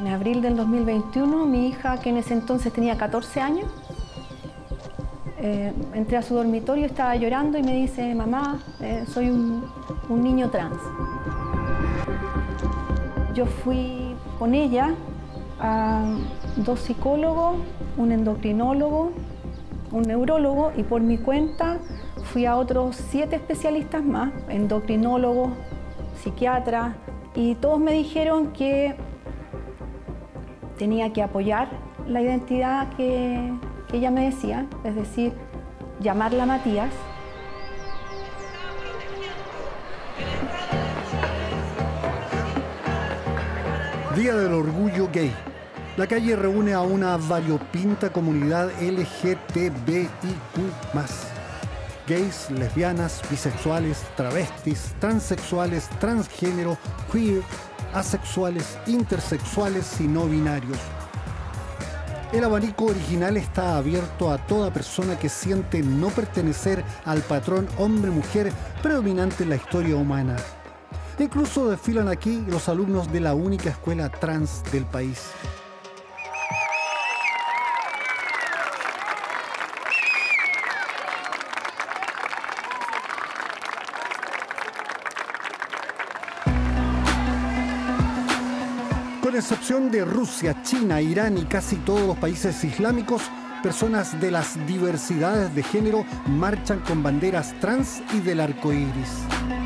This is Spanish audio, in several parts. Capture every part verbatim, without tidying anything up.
En abril del dos mil veintiuno, mi hija, que en ese entonces tenía catorce años, eh, entré a su dormitorio, estaba llorando y me dice, mamá, eh, soy un, un niño trans. Yo fui con ella a dos psicólogos, un endocrinólogo, un neurólogo y por mi cuenta fui a otros siete especialistas más, endocrinólogos, psiquiatras, y todos me dijeron que tenía que apoyar la identidad que, que ella me decía, es decir, llamarla Matías. Día del Orgullo Gay. La calle reúne a una variopinta comunidad L G T B I Q más. Gays, lesbianas, bisexuales, travestis, transexuales, transgénero, queer, asexuales, intersexuales y no binarios. El abanico original está abierto a toda persona que siente no pertenecer al patrón hombre-mujer predominante en la historia humana. Incluso desfilan aquí los alumnos de la única escuela trans del país. Con excepción de Rusia, China, Irán y casi todos los países islámicos, personas de las diversidades de género marchan con banderas trans y del arco iris.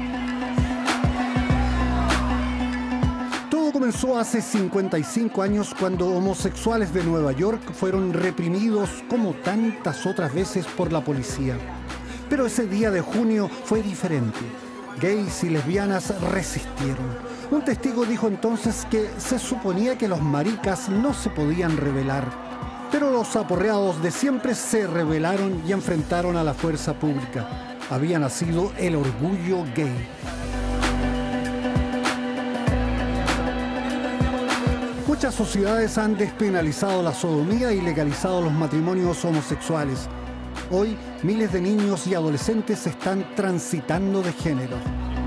Todo comenzó hace cincuenta y cinco años cuando homosexuales de Nueva York fueron reprimidos como tantas otras veces por la policía. Pero ese día de junio fue diferente. Gays y lesbianas resistieron. Un testigo dijo entonces que se suponía que los maricas no se podían rebelar. Pero los aporreados de siempre se rebelaron y enfrentaron a la fuerza pública. Había nacido el orgullo gay. Muchas sociedades han despenalizado la sodomía y legalizado los matrimonios homosexuales. Hoy, miles de niños y adolescentes están transitando de género.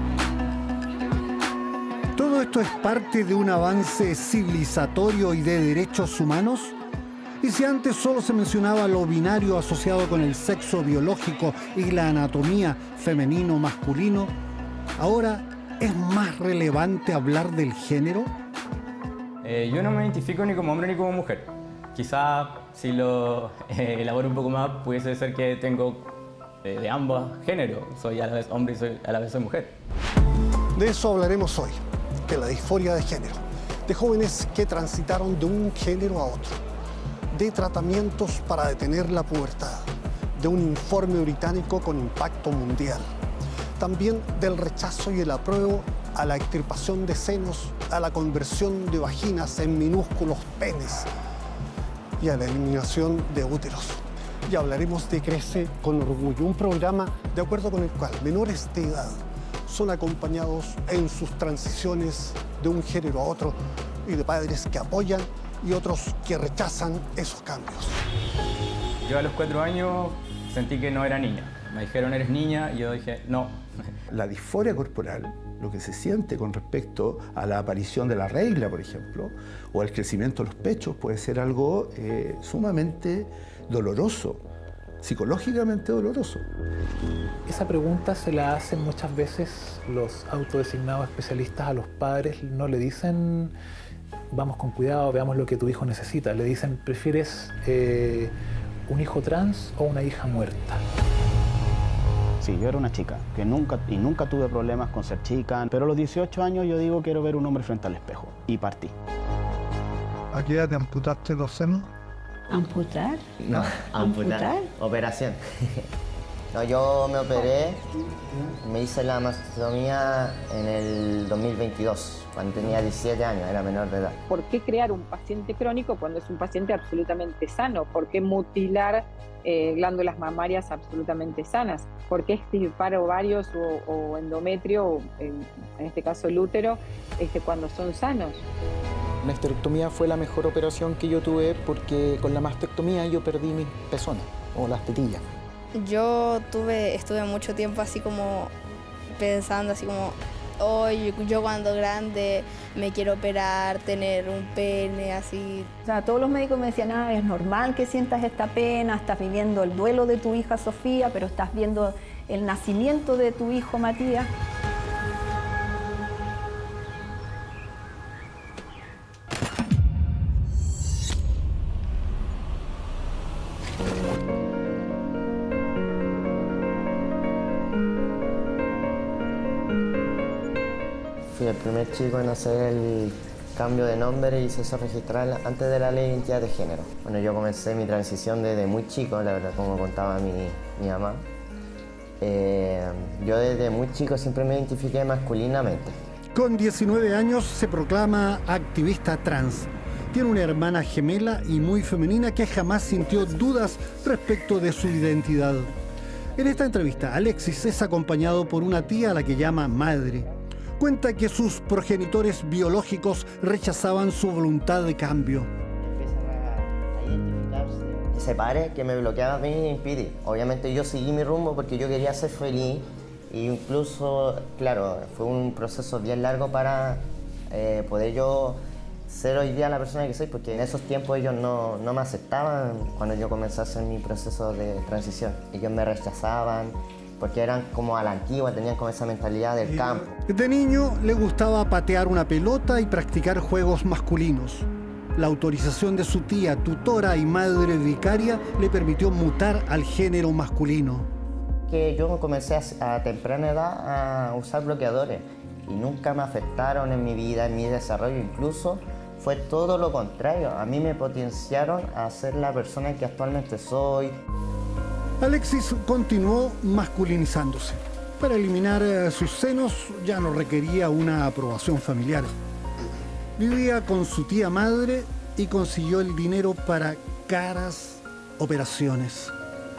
¿Todo esto es parte de un avance civilizatorio y de derechos humanos? Y si antes solo se mencionaba lo binario asociado con el sexo biológico y la anatomía femenino-masculino, ¿ahora es más relevante hablar del género? Eh, yo no me identifico ni como hombre ni como mujer. Quizá si lo eh, elaboro un poco más, pudiese ser que tengo eh, de ambos géneros. Soy a la vez hombre y soy, a la vez soy mujer. De eso hablaremos hoy, de la disforia de género, de jóvenes que transitaron de un género a otro, de tratamientos para detener la pubertad, de un informe británico con impacto mundial, también del rechazo y el apruebo a la extirpación de senos, a la conversión de vaginas en minúsculos penes y a la eliminación de úteros. Y hablaremos de Crece con Orgullo, un programa de acuerdo con el cual menores de edad son acompañados en sus transiciones de un género a otro y de padres que apoyan y otros que rechazan esos cambios. Yo a los cuatro años sentí que no era niña. Me dijeron, eres niña, y yo dije, no. La disforia corporal, lo que se siente con respecto a la aparición de la regla, por ejemplo, o al crecimiento de los pechos, puede ser algo eh, sumamente doloroso, psicológicamente doloroso. Esa pregunta se la hacen muchas veces los autodesignados especialistas a los padres. No le dicen, vamos con cuidado, veamos lo que tu hijo necesita. Le dicen, ¿prefieres eh, un hijo trans o una hija muerta? Sí, yo era una chica, que nunca, y nunca tuve problemas con ser chica, pero a los dieciocho años yo digo, quiero ver un hombre frente al espejo, y partí. ¿A qué edad te amputaste los senos? ¿Amputar? No, amputar. ¿Amputar? Operación. No, yo me operé, me hice la mastectomía en el dos mil veintidós, cuando tenía diecisiete años, era menor de edad. ¿Por qué crear un paciente crónico cuando es un paciente absolutamente sano? ¿Por qué mutilar eh, glándulas mamarias absolutamente sanas? ¿Por qué extirpar ovarios o, o endometrio, o en, en este caso el útero, este, cuando son sanos? La histerectomía fue la mejor operación que yo tuve porque con la mastectomía yo perdí mis pezones o las tetillas. Yo tuve, estuve mucho tiempo así como pensando, así como, hoy yo cuando grande me quiero operar, tener un pene, así. O sea, todos los médicos me decían, ah, es normal que sientas esta pena, estás viviendo el duelo de tu hija Sofía, pero estás viendo el nacimiento de tu hijo Matías. Fui el primer chico en hacer el cambio de nombre y sexo registral antes de la ley de identidad de género. Bueno, yo comencé mi transición desde muy chico, la verdad, como contaba mi, mi mamá. Eh, yo desde muy chico siempre me identifiqué masculinamente. Con diecinueve años se proclama activista trans. Tiene una hermana gemela y muy femenina que jamás sintió dudas respecto de su identidad. En esta entrevista, Alexis es acompañado por una tía a la que llama madre. Cuenta que sus progenitores biológicos rechazaban su voluntad de cambio. Empiezan a, a identificarse. Ese padre que me bloqueaba a mí me impide. Obviamente yo seguí mi rumbo porque yo quería ser feliz. E incluso, claro, fue un proceso bien largo para eh, poder yo ser hoy día la persona que soy, porque en esos tiempos ellos no, no me aceptaban cuando yo comencé a hacer mi proceso de transición. Ellos me rechazaban, porque eran como a la antigua, tenían como esa mentalidad del campo. De niño le gustaba patear una pelota y practicar juegos masculinos. La autorización de su tía, tutora y madre vicaria le permitió mutar al género masculino. Que yo comencé a, a temprana edad a usar bloqueadores y nunca me afectaron en mi vida, en mi desarrollo, incluso fue todo lo contrario. A mí me potenciaron a ser la persona que actualmente soy. Alexis continuó masculinizándose. Para eliminar eh, sus senos ya no requería una aprobación familiar. Vivía con su tía madre y consiguió el dinero para caras operaciones.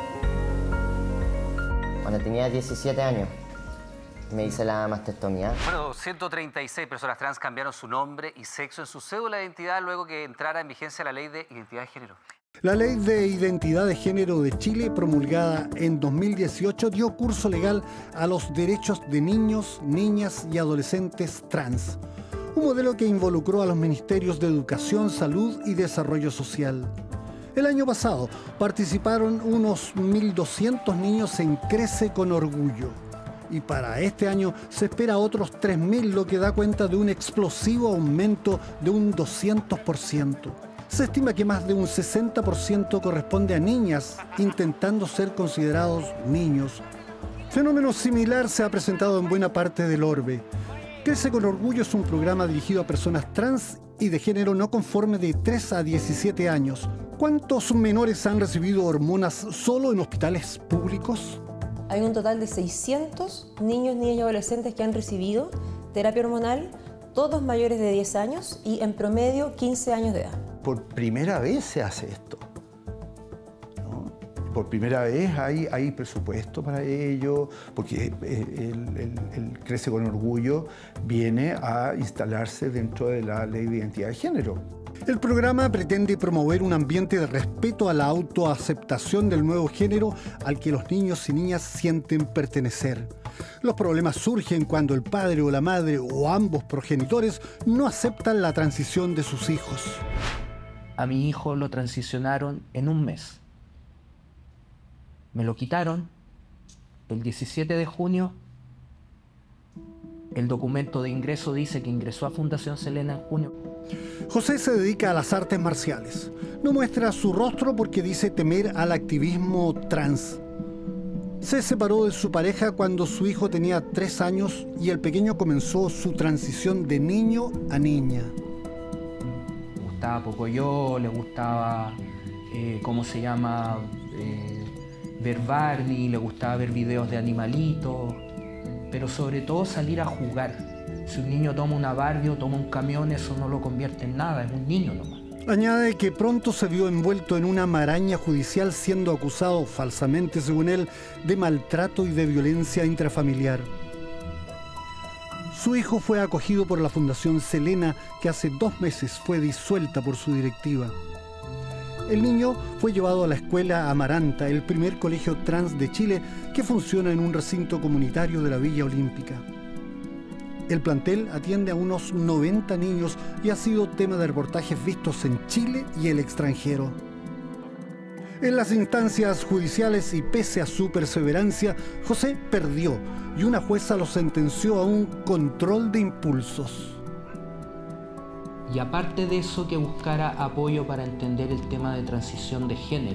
Cuando tenía diecisiete años me hice la mastectomía. Bueno, ciento treinta y seis personas trans cambiaron su nombre y sexo en su cédula de identidad luego que entrara en vigencia la ley de identidad de género. La Ley de Identidad de Género de Chile, promulgada en dos mil dieciocho, dio curso legal a los derechos de niños, niñas y adolescentes trans. Un modelo que involucró a los ministerios de Educación, Salud y Desarrollo Social. El año pasado participaron unos mil doscientos niños en Crece con Orgullo. Y para este año se espera otros tres mil, lo que da cuenta de un explosivo aumento de un doscientos por ciento. Se estima que más de un sesenta por ciento corresponde a niñas intentando ser considerados niños. Fenómeno similar se ha presentado en buena parte del orbe. Crece con Orgullo es un programa dirigido a personas trans y de género no conforme de tres a diecisiete años. ¿Cuántos menores han recibido hormonas solo en hospitales públicos? Hay un total de seiscientos niños, niñas y adolescentes que han recibido terapia hormonal, todos mayores de diez años y en promedio quince años de edad. Por primera vez se hace esto, ¿no? Por primera vez hay, hay presupuesto para ello, porque el, el, el Crece con Orgullo viene a instalarse dentro de la Ley de Identidad de Género. El programa pretende promover un ambiente de respeto a la autoaceptación del nuevo género al que los niños y niñas sienten pertenecer. Los problemas surgen cuando el padre o la madre o ambos progenitores no aceptan la transición de sus hijos. A mi hijo lo transicionaron en un mes. Me lo quitaron el diecisiete de junio. El documento de ingreso dice que ingresó a Fundación Selena en junio. José se dedica a las artes marciales. No muestra su rostro porque dice temer al activismo trans. Se separó de su pareja cuando su hijo tenía tres años y el pequeño comenzó su transición de niño a niña. Le gustaba Pocoyo, le gustaba, eh, ¿cómo se llama? Eh, ver Barney, le gustaba ver videos de animalitos, pero sobre todo salir a jugar. Si un niño toma una Barbie o toma un camión, eso no lo convierte en nada, es un niño nomás. Añade que pronto se vio envuelto en una maraña judicial siendo acusado, falsamente según él, de maltrato y de violencia intrafamiliar. Su hijo fue acogido por la Fundación Selena, que hace dos meses fue disuelta por su directiva. El niño fue llevado a la escuela Amaranta, el primer colegio trans de Chile que funciona en un recinto comunitario de la Villa Olímpica. El plantel atiende a unos noventa niños y ha sido tema de reportajes vistos en Chile y el extranjero. En las instancias judiciales y pese a su perseverancia, José perdió y una jueza lo sentenció a un control de impulsos. Y aparte de eso, que buscara apoyo para entender el tema de transición de género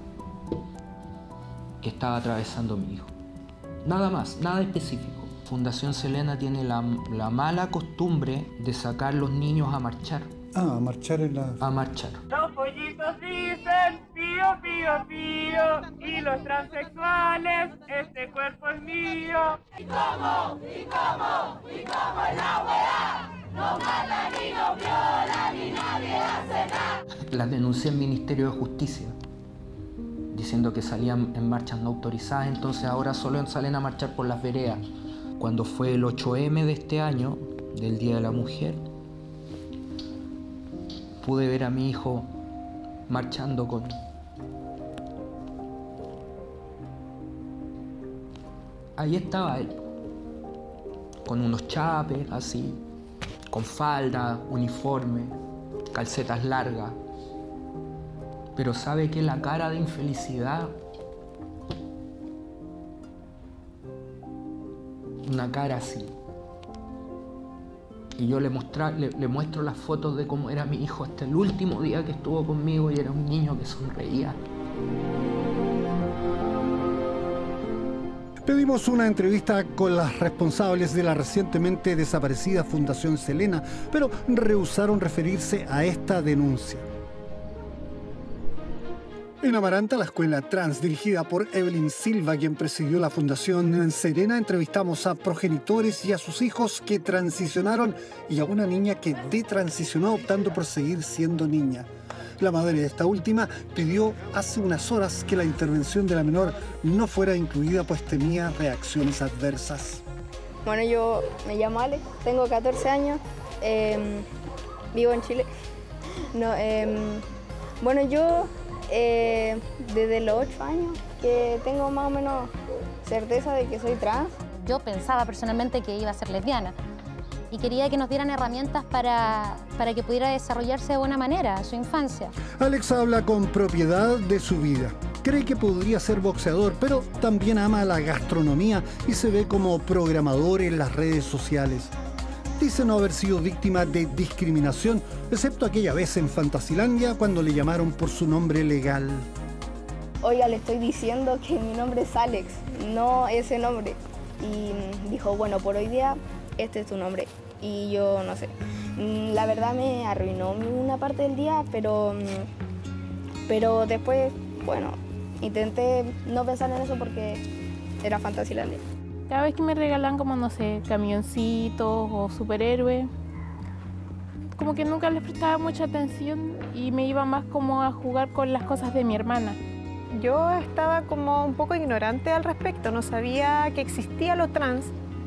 que estaba atravesando mi hijo. Nada más, nada específico. Fundación Selena tiene la, la mala costumbre de sacar los niños a marchar. Ah, a marchar en la... A marchar. Los pollitos dicen pío, pío, pío, y los transexuales, este cuerpo es mío. ¿Y cómo? ¿Y cómo? ¿Y cómo es la weá? No mata ni no viola, ni nadie hace nada. Las denuncié al Ministerio de Justicia, diciendo que salían en marchas no autorizadas, entonces ahora solo salen a marchar por las veredas. Cuando fue el ocho eme de este año, del Día de la Mujer, pude ver a mi hijo marchando con... Ahí estaba él, con unos chapes así, con falda, uniforme, calcetas largas. Pero sabe que la cara de infelicidad, una cara así. Y yo le, muestra, le, le muestro las fotos de cómo era mi hijo hasta el último día que estuvo conmigo y era un niño que sonreía. Pedimos una entrevista con las responsables de la recientemente desaparecida Fundación Selena, pero rehusaron referirse a esta denuncia. En Amaranta, la escuela trans dirigida por Evelyn Silva, quien presidió la Fundación Selena, entrevistamos a progenitores y a sus hijos que transicionaron y a una niña que detransicionó optando por seguir siendo niña. La madre de esta última pidió hace unas horas que la intervención de la menor no fuera incluida, pues temía reacciones adversas. Bueno, yo me llamo Ale, tengo catorce años, eh, vivo en Chile. No, eh, bueno, yo eh, desde los ocho años que tengo más o menos certeza de que soy trans. Yo pensaba personalmente que iba a ser lesbiana y quería que nos dieran herramientas para, para que pudiera desarrollarse de buena manera su infancia. Alex habla con propiedad de su vida. Cree que podría ser boxeador, pero también ama la gastronomía y se ve como programador en las redes sociales. Dice no haber sido víctima de discriminación, excepto aquella vez en Fantasilandia cuando le llamaron por su nombre legal. Oiga, le estoy diciendo que mi nombre es Alex, no ese nombre. Y dijo, bueno, por hoy día este es tu nombre. Y yo no sé, la verdad me arruinó una parte del día, pero, pero después, bueno, intenté no pensar en eso porque era Fantasilandia. Cada vez que me regalan como, no sé, camioncitos o superhéroes, como que nunca les prestaba mucha atención y me iba más como a jugar con las cosas de mi hermana. Yo estaba como un poco ignorante al respecto, no sabía que existía lo trans.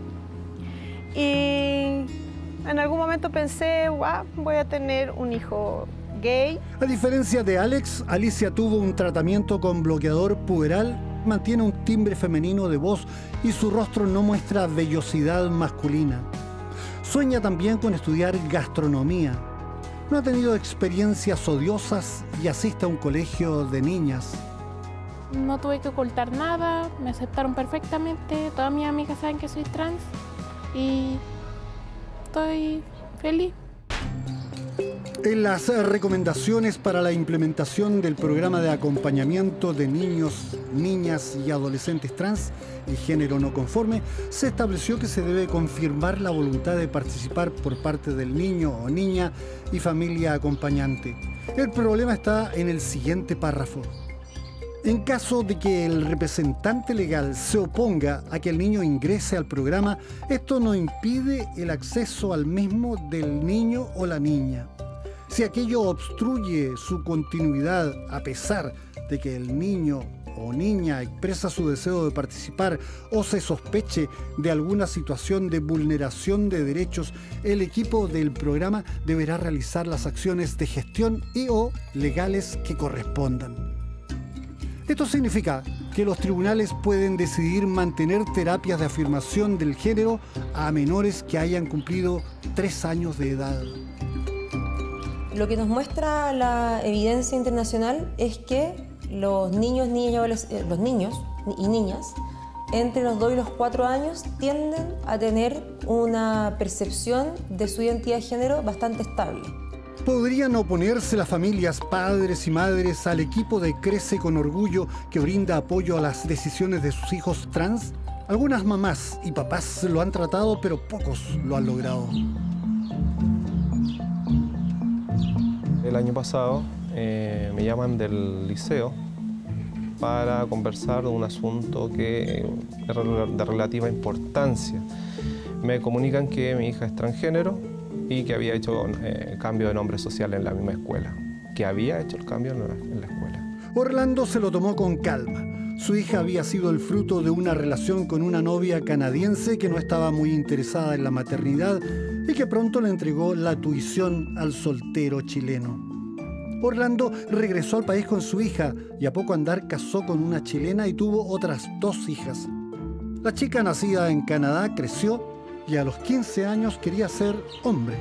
Y en algún momento pensé, wow, voy a tener un hijo gay. A diferencia de Alex, Alicia tuvo un tratamiento con bloqueador puberal, mantiene un timbre femenino de voz y su rostro no muestra vellosidad masculina. Sueña también con estudiar gastronomía. No ha tenido experiencias odiosas y asiste a un colegio de niñas. No tuve que ocultar nada, me aceptaron perfectamente, todas mis amigas saben que soy trans y estoy feliz. En las recomendaciones para la implementación del programa de acompañamiento de niños, niñas y adolescentes trans y género no conforme, se estableció que se debe confirmar la voluntad de participar por parte del niño o niña y familia acompañante. El problema está en el siguiente párrafo. En caso de que el representante legal se oponga a que el niño ingrese al programa, esto no impide el acceso al mismo del niño o la niña. Si aquello obstruye su continuidad a pesar de que el niño o niña expresa su deseo de participar o se sospeche de alguna situación de vulneración de derechos, el equipo del programa deberá realizar las acciones de gestión y o legales que correspondan. Esto significa que los tribunales pueden decidir mantener terapias de afirmación del género a menores que hayan cumplido tres años de edad. Lo que nos muestra la evidencia internacional es que los niños, niñas y los niños y niñas entre los dos y los cuatro años tienden a tener una percepción de su identidad de género bastante estable. ¿Podrían oponerse las familias, padres y madres al equipo de Crece con Orgullo que brinda apoyo a las decisiones de sus hijos trans? Algunas mamás y papás lo han tratado, pero pocos lo han logrado. El año pasado eh, me llaman del liceo para conversar de un asunto que es de relativa importancia. Me comunican que mi hija es transgénero y que había hecho eh, cambio de nombre social en la misma escuela, que había hecho el cambio en la, en la escuela. Orlando se lo tomó con calma. Su hija había sido el fruto de una relación con una novia canadiense que no estaba muy interesada en la maternidad y que pronto le entregó la tuición al soltero chileno. Orlando regresó al país con su hija y a poco andar casó con una chilena y tuvo otras dos hijas. La chica nacida en Canadá creció y a los quince años quería ser hombre.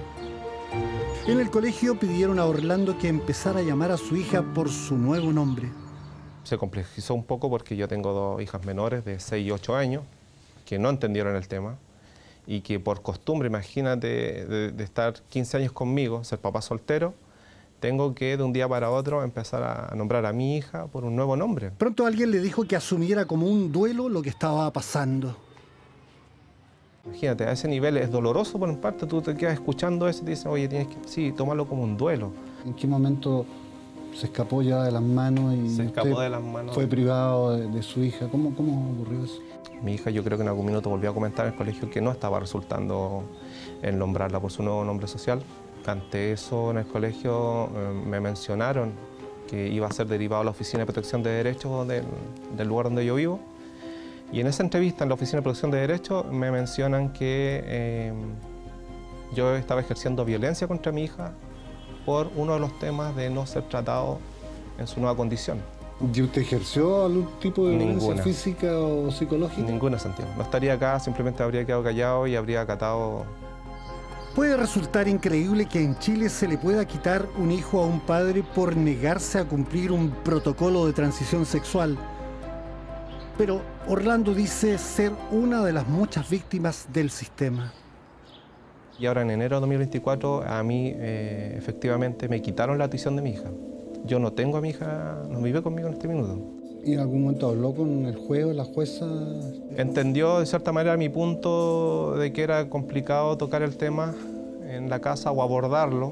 En el colegio pidieron a Orlando que empezara a llamar a su hija por su nuevo nombre. Se complejizó un poco porque yo tengo dos hijas menores de seis y ocho años que no entendieron el tema y que por costumbre, imagínate, de, de estar quince años conmigo, ser papá soltero, tengo que de un día para otro empezar a nombrar a mi hija por un nuevo nombre. Pronto alguien le dijo que asumiera como un duelo lo que estaba pasando. Imagínate, a ese nivel es doloroso por en parte, tú te quedas escuchando eso y te dicen, oye, tienes que, sí, tómalo como un duelo. ¿En qué momento se escapó ya de las manos y se escapó de las manos. Fue privado de, de su hija? ¿Cómo, ¿Cómo ocurrió eso? Mi hija, yo creo que en algún minuto volvió a comentar en el colegio que no estaba resultando en nombrarla por su nuevo nombre social. Ante eso, en el colegio eh, me mencionaron que iba a ser derivado a la Oficina de Protección de Derechos del, del lugar donde yo vivo. Y en esa entrevista en la Oficina de Protección de Derechos me mencionan que eh, yo estaba ejerciendo violencia contra mi hija por uno de los temas de no ser tratado en su nueva condición. ¿Y usted ejerció algún tipo de Ninguna. violencia física o psicológica? Ninguna sentido. No estaría acá, simplemente habría quedado callado y habría acatado. Puede resultar increíble que en Chile se le pueda quitar un hijo a un padre por negarse a cumplir un protocolo de transición sexual. Pero Orlando dice ser una de las muchas víctimas del sistema. Y ahora en enero de dos mil veinticuatro a mí eh, efectivamente me quitaron la tuición de mi hija. Yo no tengo a mi hija, no vive conmigo en este minuto. ¿Y en algún momento habló con el juez o la jueza? Entendió de cierta manera mi punto de que era complicado tocar el tema en la casa o abordarlo,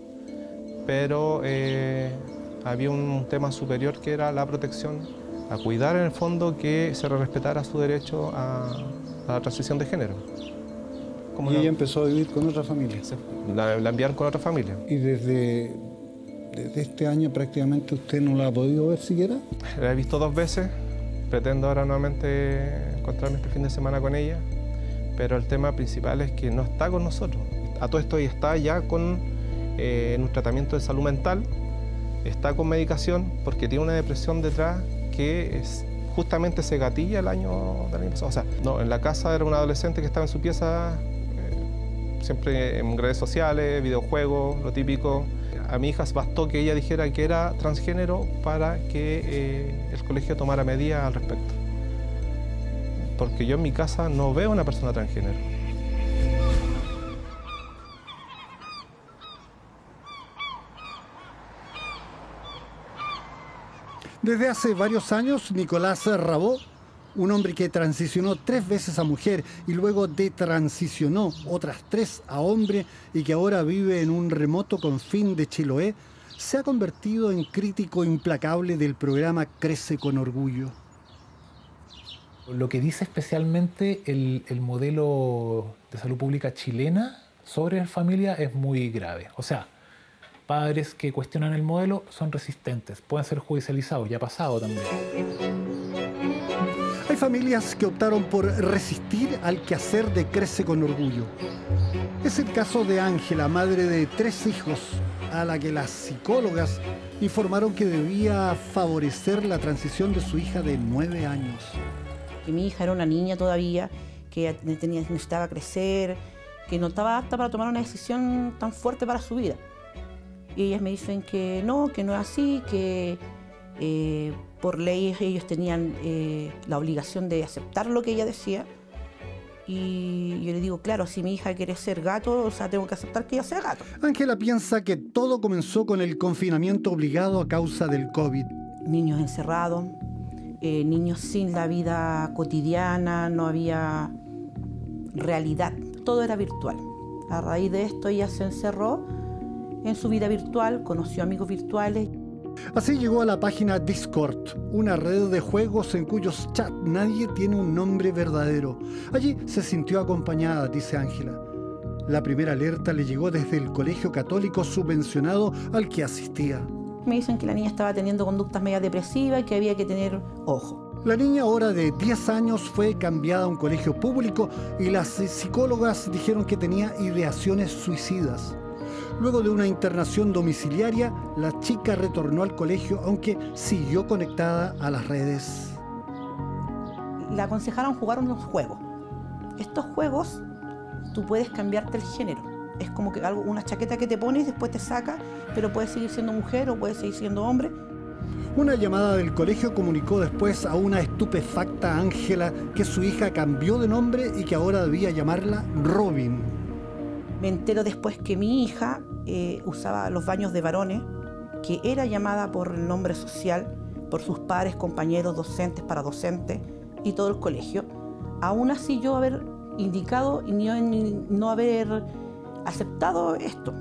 pero eh, había un tema superior que era la protección, a cuidar en el fondo que se respetara su derecho a, a la transición de género. ¿Y ella empezó a vivir con otra familia? La, la enviaron con otra familia. ¿Y desde, desde este año prácticamente usted no la ha podido ver siquiera? La he visto dos veces, pretendo ahora nuevamente encontrarme este fin de semana con ella, pero el tema principal es que no está con nosotros. A todo esto ella está ya con, eh, en un tratamiento de salud mental, está con medicación porque tiene una depresión detrás que es, justamente se gatilla el año del año pasado. O sea, no, en la casa era una adolescente que estaba en su pieza, eh, siempre en redes sociales, videojuegos, lo típico. A mi hija bastó que ella dijera que era transgénero para que eh, el colegio tomara medidas al respecto. Porque yo en mi casa no veo a una persona transgénero. Desde hace varios años, Nicolás Rabó, un hombre que transicionó tres veces a mujer y luego detransicionó otras tres a hombre y que ahora vive en un remoto confín de Chiloé, se ha convertido en crítico implacable del programa Crece con Orgullo. Lo que dice especialmente el, el modelo de salud pública chilena sobre la familia es muy grave. O sea, padres que cuestionan el modelo son resistentes, pueden ser judicializados, ya ha pasado también. Hay familias que optaron por resistir al quehacer de Crece con Orgullo. Es el caso de Ángela, madre de tres hijos, a la que las psicólogas informaron que debía favorecer la transición de su hija de nueve años. Que mi hija era una niña todavía, que tenía, necesitaba crecer, que no estaba apta para tomar una decisión tan fuerte para su vida. Y ellas me dicen que no, que no es así, que eh, por ley ellos tenían eh, la obligación de aceptar lo que ella decía. Y yo le digo, claro, si mi hija quiere ser gato, o sea, tengo que aceptar que ella sea gato. Ángela piensa que todo comenzó con el confinamiento obligado a causa del COVID. Niños encerrados, eh, niños sin la vida cotidiana, no había realidad, todo era virtual. A raíz de esto ella se encerró en su vida virtual, conoció amigos virtuales. Así llegó a la página Discord, una red de juegos en cuyos chats nadie tiene un nombre verdadero. Allí se sintió acompañada, dice Ángela. La primera alerta le llegó desde el colegio católico subvencionado al que asistía. Me dicen que la niña estaba teniendo conductas media depresivas y que había que tener ojo. La niña, ahora de diez años, fue cambiada a un colegio público y las psicólogas dijeron que tenía ideaciones suicidas. Luego de una internación domiciliaria, la chica retornó al colegio, aunque siguió conectada a las redes. La aconsejaron jugar unos juegos. Estos juegos, tú puedes cambiarte el género. Es como que algo, una chaqueta que te pones, después te saca, pero puedes seguir siendo mujer o puedes seguir siendo hombre. Una llamada del colegio comunicó después a una estupefacta Ángela que su hija cambió de nombre y que ahora debía llamarla Robin. Me entero después que mi hija eh, usaba los baños de varones, que era llamada por el nombre social, por sus padres, compañeros, docentes, paradocentes y todo el colegio. Aún así yo haber indicado y no, no haber aceptado esto.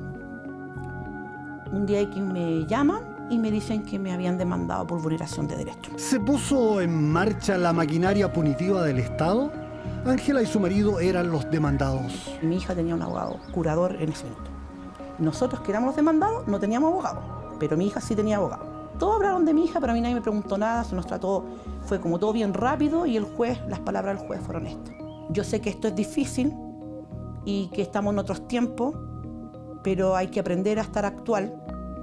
Un día que me llaman y me dicen que me habían demandado por vulneración de derechos. ¿Se puso en marcha la maquinaria punitiva del Estado? Ángela y su marido eran los demandados. Mi hija tenía un abogado curador en ese momento. Nosotros, que éramos los demandados, no teníamos abogado, pero mi hija sí tenía abogado. Todos hablaron de mi hija, pero a mí nadie me preguntó nada, se nos trató, fue como todo bien rápido y el juez, las palabras del juez fueron estas. Yo sé que esto es difícil y que estamos en otros tiempos, pero hay que aprender a estar actual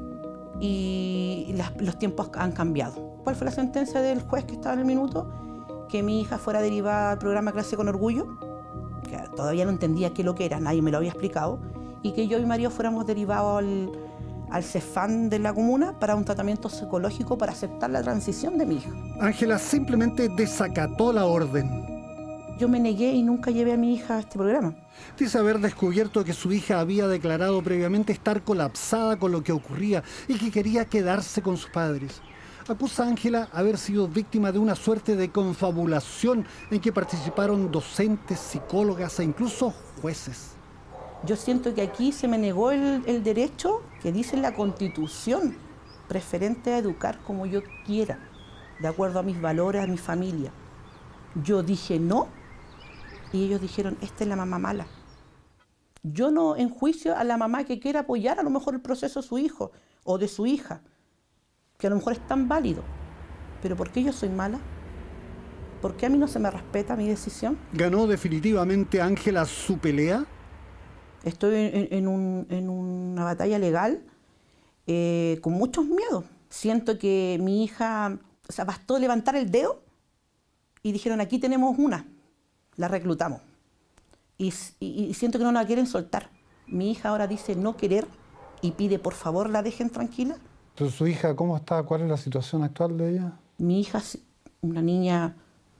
y las, los tiempos han cambiado. ¿Cuál fue la sentencia del juez que estaba en el minuto? Que mi hija fuera derivada al programa Clase con Orgullo, que todavía no entendía qué lo que era, nadie me lo había explicado, y que yo y mi marido fuéramos derivados al, al CEFAM de la comuna para un tratamiento psicológico para aceptar la transición de mi hija. Ángela simplemente desacató la orden. Yo me negué y nunca llevé a mi hija a este programa. Dice haber descubierto que su hija había declarado previamente estar colapsada con lo que ocurría y que quería quedarse con sus padres. Acusa a Ángela haber sido víctima de una suerte de confabulación en que participaron docentes, psicólogas e incluso jueces. Yo siento que aquí se me negó el, el derecho que dice la Constitución, preferente a educar como yo quiera, de acuerdo a mis valores, a mi familia. Yo dije no y ellos dijeron, esta es la mamá mala. Yo no enjuicio a la mamá que quiera apoyar a lo mejor el proceso de su hijo o de su hija, que a lo mejor es tan válido, pero ¿por qué yo soy mala? ¿Por qué a mí no se me respeta mi decisión? ¿Ganó definitivamente Ángela su pelea? Estoy en, en, un, en una batalla legal eh, con muchos miedos. Siento que mi hija, o sea, bastó levantar el dedo y dijeron, aquí tenemos una, la reclutamos. Y, y, y siento que no la quieren soltar. Mi hija ahora dice no querer y pide por favor la dejen tranquila. Entonces, ¿su hija cómo está? ¿Cuál es la situación actual de ella? Mi hija es una niña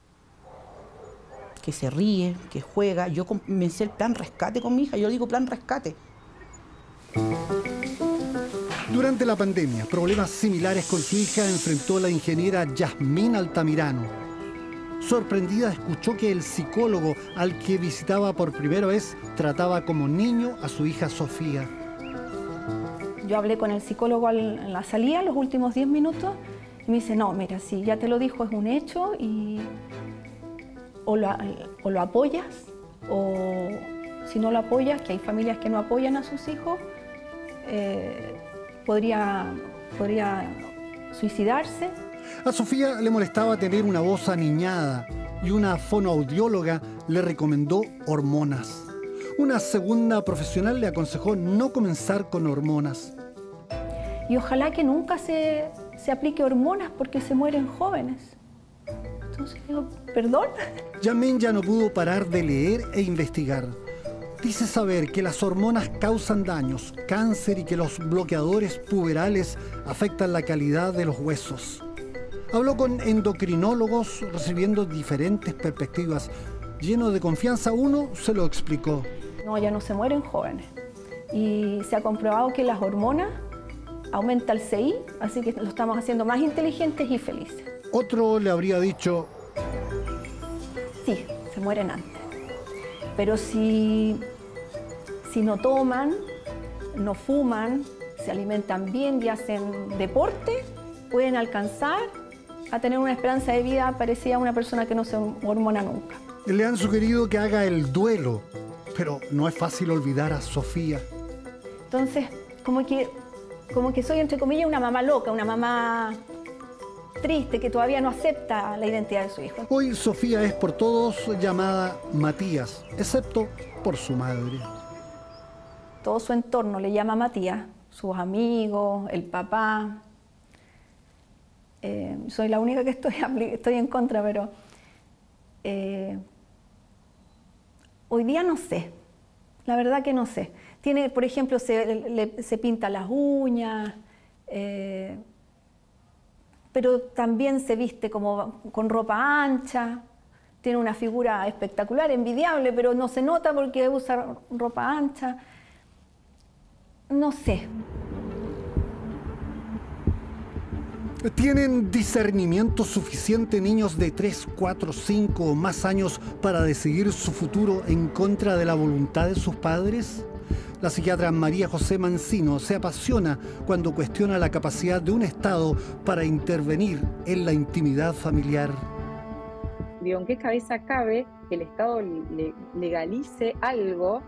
que se ríe, que juega. Yo comencé el plan rescate con mi hija. Yo digo plan rescate. Durante la pandemia, problemas similares con su hija enfrentó la ingeniera Yasmín Altamirano. Sorprendida, escuchó que el psicólogo al que visitaba por primera vez trataba como niño a su hija Sofía. Yo hablé con el psicólogo en la salida, los últimos diez minutos, y me dice, no, mira, si ya te lo dijo, es un hecho, y o lo, o lo apoyas, o si no lo apoyas, que hay familias que no apoyan a sus hijos, eh, podría, podría suicidarse. A Sofía le molestaba tener una voz aniñada y una fonoaudióloga le recomendó hormonas. Una segunda profesional le aconsejó no comenzar con hormonas. Y ojalá que nunca se, se aplique hormonas porque se mueren jóvenes. Entonces digo, ¿perdón? Yamin ya no pudo parar de leer e investigar. Dice saber que las hormonas causan daños, cáncer y que los bloqueadores puberales afectan la calidad de los huesos. Habló con endocrinólogos recibiendo diferentes perspectivas. Lleno de confianza, uno se lo explicó. No, ya no se mueren jóvenes. Y se ha comprobado que las hormonas aumentan el C I, así que lo estamos haciendo más inteligentes y felices. Otro le habría dicho... Sí, se mueren antes. Pero si, si no toman, no fuman, se alimentan bien y hacen deporte, pueden alcanzar a tener una esperanza de vida parecida a una persona que no se hormona nunca. Le han sugerido que haga el duelo, pero no es fácil olvidar a Sofía. Entonces, como que, como que soy, entre comillas, una mamá loca, una mamá triste que todavía no acepta la identidad de su hijo. Hoy Sofía es por todos llamada Matías, excepto por su madre. Todo su entorno le llama Matías, sus amigos, el papá. Eh, soy la única que estoy, estoy en contra, pero eh, hoy día no sé, la verdad que no sé. Tiene, por ejemplo, se, le, se pinta las uñas, eh, pero también se viste como con ropa ancha, tiene una figura espectacular, envidiable, pero no se nota porque usa ropa ancha. No sé. ¿Tienen discernimiento suficiente niños de tres, cuatro, cinco o más años para decidir su futuro en contra de la voluntad de sus padres? La psiquiatra María José Mancino se apasiona cuando cuestiona la capacidad de un Estado para intervenir en la intimidad familiar. Digo, ¿en qué cabeza cabe que el Estado le legalice algo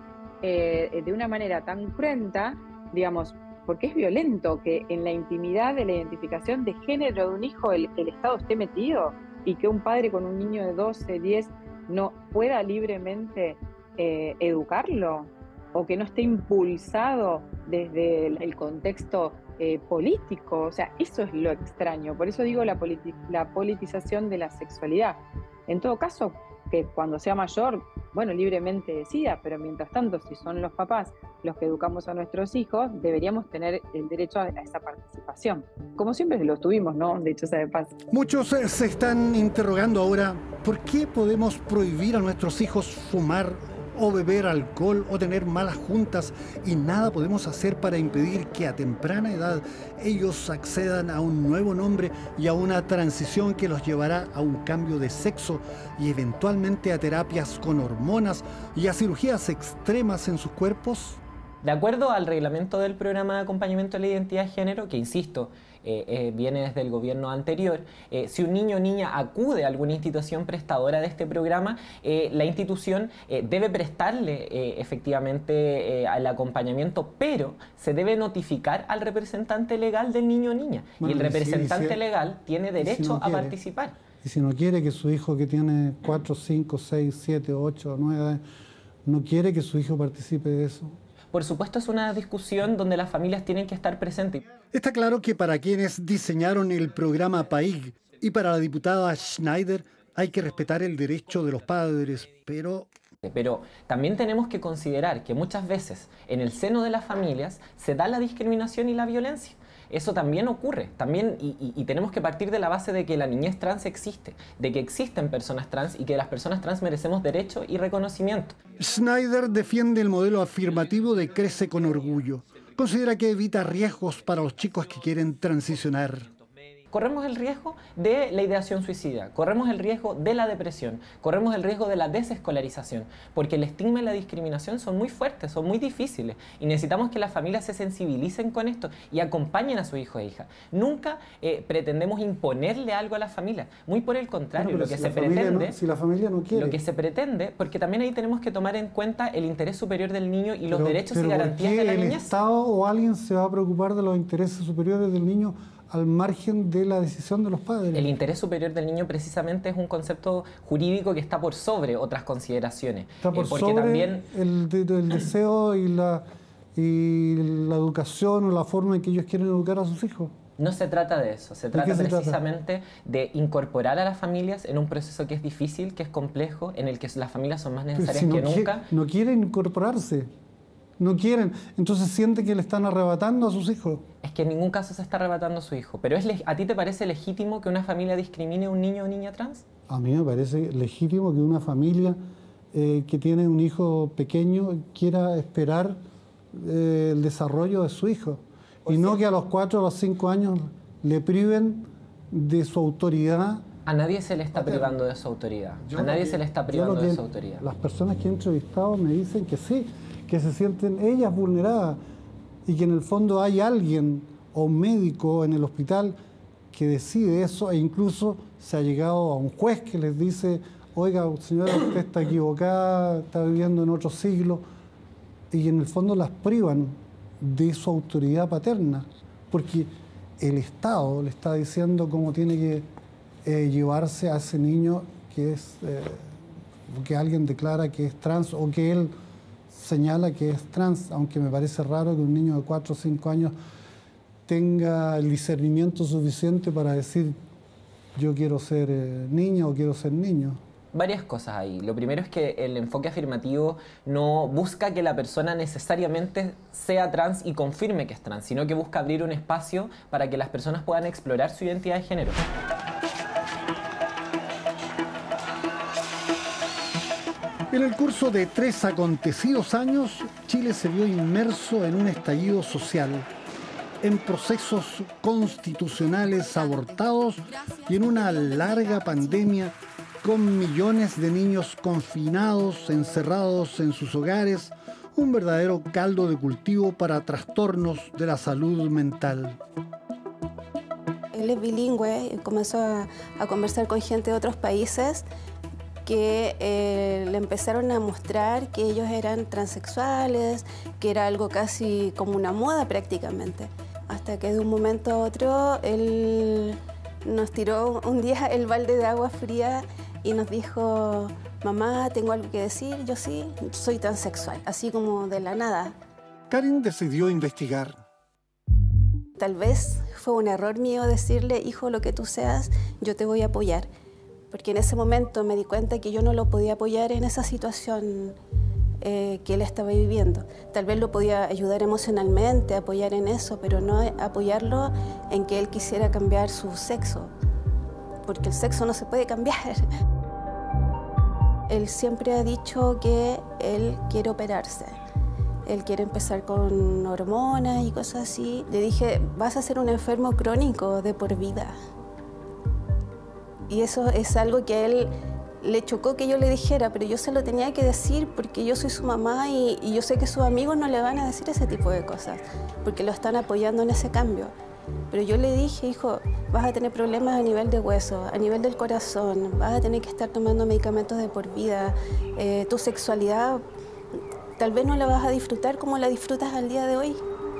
eh, de una manera tan cruenta, digamos, porque es violento que en la intimidad de la identificación de género de un hijo el, el Estado esté metido y que un padre con un niño de doce, diez no pueda libremente eh, educarlo? O que no esté impulsado desde el contexto eh, político. O sea, eso es lo extraño. Por eso digo la, politi la politización de la sexualidad. En todo caso, que cuando sea mayor, bueno, libremente decida, pero mientras tanto, si son los papás los que educamos a nuestros hijos, deberíamos tener el derecho a, a esa participación. Como siempre lo tuvimos, ¿no? De hecho, sea de paso. Muchos se están interrogando ahora, ¿por qué podemos prohibir a nuestros hijos fumar o beber alcohol o tener malas juntas y nada podemos hacer para impedir que a temprana edad ellos accedan a un nuevo nombre y a una transición que los llevará a un cambio de sexo y eventualmente a terapias con hormonas y a cirugías extremas en sus cuerpos? De acuerdo al reglamento del programa de acompañamiento de la identidad de género, que insisto, eh, eh, viene desde el gobierno anterior, eh, si un niño o niña acude a alguna institución prestadora de este programa, eh, la institución eh, debe prestarle eh, efectivamente eh, el acompañamiento, pero se debe notificar al representante legal del niño o niña. Bueno, y el representante sí, sí. legal tiene derecho si no a quiere, participar. Y si no quiere que su hijo que tiene cuatro, cinco, seis, siete, ocho, nueve, no quiere que su hijo participe de eso. Por supuesto, es una discusión donde las familias tienen que estar presentes. Está claro que para quienes diseñaron el programa P A I G y para la diputada Schneider hay que respetar el derecho de los padres, pero... Pero también tenemos que considerar que muchas veces en el seno de las familias se da la discriminación y la violencia. Eso también ocurre, también, y, y, y tenemos que partir de la base de que la niñez trans existe, de que existen personas trans y que las personas trans merecemos derecho y reconocimiento. Schneider defiende el modelo afirmativo de Crece con Orgullo. Considera que evita riesgos para los chicos que quieren transicionar. Corremos el riesgo de la ideación suicida, corremos el riesgo de la depresión, corremos el riesgo de la desescolarización, porque el estigma y la discriminación son muy fuertes, son muy difíciles y necesitamos que las familias se sensibilicen con esto y acompañen a su hijo e hija. Nunca eh, pretendemos imponerle algo a las familias, muy por el contrario, bueno, lo que si se pretende, no, si la familia no quiere. Lo que se pretende, porque también ahí tenemos que tomar en cuenta el interés superior del niño y los pero, derechos pero y garantías de la el niñez. ¿El Estado o alguien se va a preocupar de los intereses superiores del niño al margen de la decisión de los padres? El interés superior del niño precisamente es un concepto jurídico que está por sobre otras consideraciones. Está por eh, porque sobre también el, el deseo y la, y la educación o la forma en que ellos quieren educar a sus hijos. No se trata de eso, se trata se precisamente trata? de incorporar a las familias en un proceso que es difícil, que es complejo, en el que las familias son más necesarias si no que nunca. Quiere, no quieren incorporarse, no quieren, entonces sienten que le están arrebatando a sus hijos. Es que en ningún caso se está arrebatando a su hijo, pero es ¿a ti te parece legítimo que una familia discrimine a un niño o niña trans? A mí me parece legítimo que una familia eh, que tiene un hijo pequeño quiera esperar eh, el desarrollo de su hijo. Y no que a los cuatro o los cinco años le priven de su autoridad. A nadie se le está privando de su autoridad. Yo a nadie que, se le está privando que, de su autoridad. Las personas que he entrevistado me dicen que sí, que se sienten ellas vulneradas y que en el fondo hay alguien o un médico en el hospital que decide eso, e incluso se ha llegado a un juez que les dice: oiga, señora, usted está equivocada, está viviendo en otro siglo, y en el fondo las privan de su autoridad paterna, porque el Estado le está diciendo cómo tiene que eh, llevarse a ese niño que es eh, que alguien declara que es trans o que él señala que es trans, aunque me parece raro que un niño de cuatro o cinco años tenga el discernimiento suficiente para decir yo quiero ser eh, niña o quiero ser niño. Varias cosas ahí. Lo primero es que el enfoque afirmativo no busca que la persona necesariamente sea trans y confirme que es trans, sino que busca abrir un espacio para que las personas puedan explorar su identidad de género. En el curso de tres acontecidos años, Chile se vio inmerso en un estallido social, en procesos constitucionales abortados y en una larga pandemia con millones de niños confinados, encerrados en sus hogares, un verdadero caldo de cultivo para trastornos de la salud mental. Él es bilingüe y comenzó a, a conversar con gente de otros países que eh, le empezaron a mostrar que ellos eran transexuales, que era algo casi como una moda prácticamente. Hasta que de un momento a otro él nos tiró un día el balde de agua fría y nos dijo: mamá, tengo algo que decir, yo sí, soy transexual, así como de la nada. Karen decidió investigar. Tal vez fue un error mío decirle: hijo, lo que tú seas, yo te voy a apoyar. Porque en ese momento me di cuenta que yo no lo podía apoyar en esa situación eh, que él estaba viviendo. Tal vez lo podía ayudar emocionalmente, apoyar en eso, pero no apoyarlo en que él quisiera cambiar su sexo. Porque el sexo no se puede cambiar. Él siempre ha dicho que él quiere operarse. Él quiere empezar con hormonas y cosas así. Le dije: vas a ser un enfermo crónico de por vida. Y eso es algo que a él le chocó que yo le dijera, pero yo se lo tenía que decir porque yo soy su mamá y, y yo sé que sus amigos no le van a decir ese tipo de cosas, porque lo están apoyando en ese cambio. Pero yo le dije: hijo, vas a tener problemas a nivel de hueso, a nivel del corazón, vas a tener que estar tomando medicamentos de por vida, eh, tu sexualidad tal vez no la vas a disfrutar como la disfrutas al día de hoy.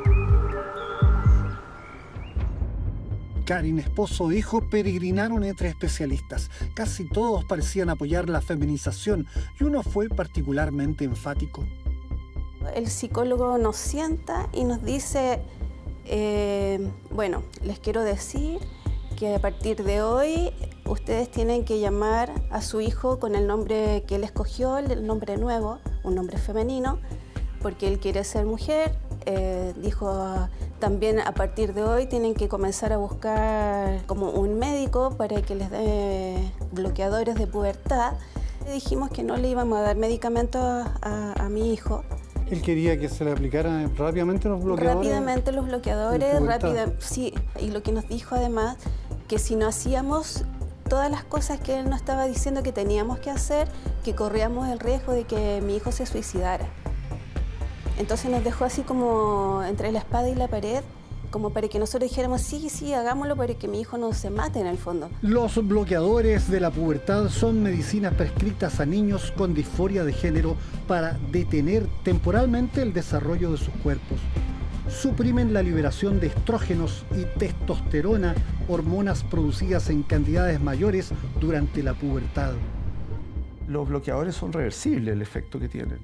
Karen, esposo e hijo, peregrinaron entre especialistas. Casi todos parecían apoyar la feminización y uno fue particularmente enfático. El psicólogo nos sienta y nos dice: eh, bueno, les quiero decir que a partir de hoy ustedes tienen que llamar a su hijo con el nombre que él escogió, el nombre nuevo, un nombre femenino, porque él quiere ser mujer. Eh, dijo también: a partir de hoy tienen que comenzar a buscar como un médico para que les dé bloqueadores de pubertad. Le dijimos que no le íbamos a dar medicamentos a, a, a mi hijo. Él quería que se le aplicaran rápidamente los bloqueadores. Rápidamente los bloqueadores, rápida, sí. Y lo que nos dijo además, que si no hacíamos todas las cosas que él nos estaba diciendo que teníamos que hacer, que corríamos el riesgo de que mi hijo se suicidara. Entonces nos dejó así como entre la espada y la pared, como para que nosotros dijéramos: sí, sí, hagámoslo para que mi hijo no se mate en el fondo. Los bloqueadores de la pubertad son medicinas prescritas a niños con disforia de género para detener temporalmente el desarrollo de sus cuerpos. Suprimen la liberación de estrógenos y testosterona, hormonas producidas en cantidades mayores durante la pubertad. Los bloqueadores son reversibles, el efecto que tienen.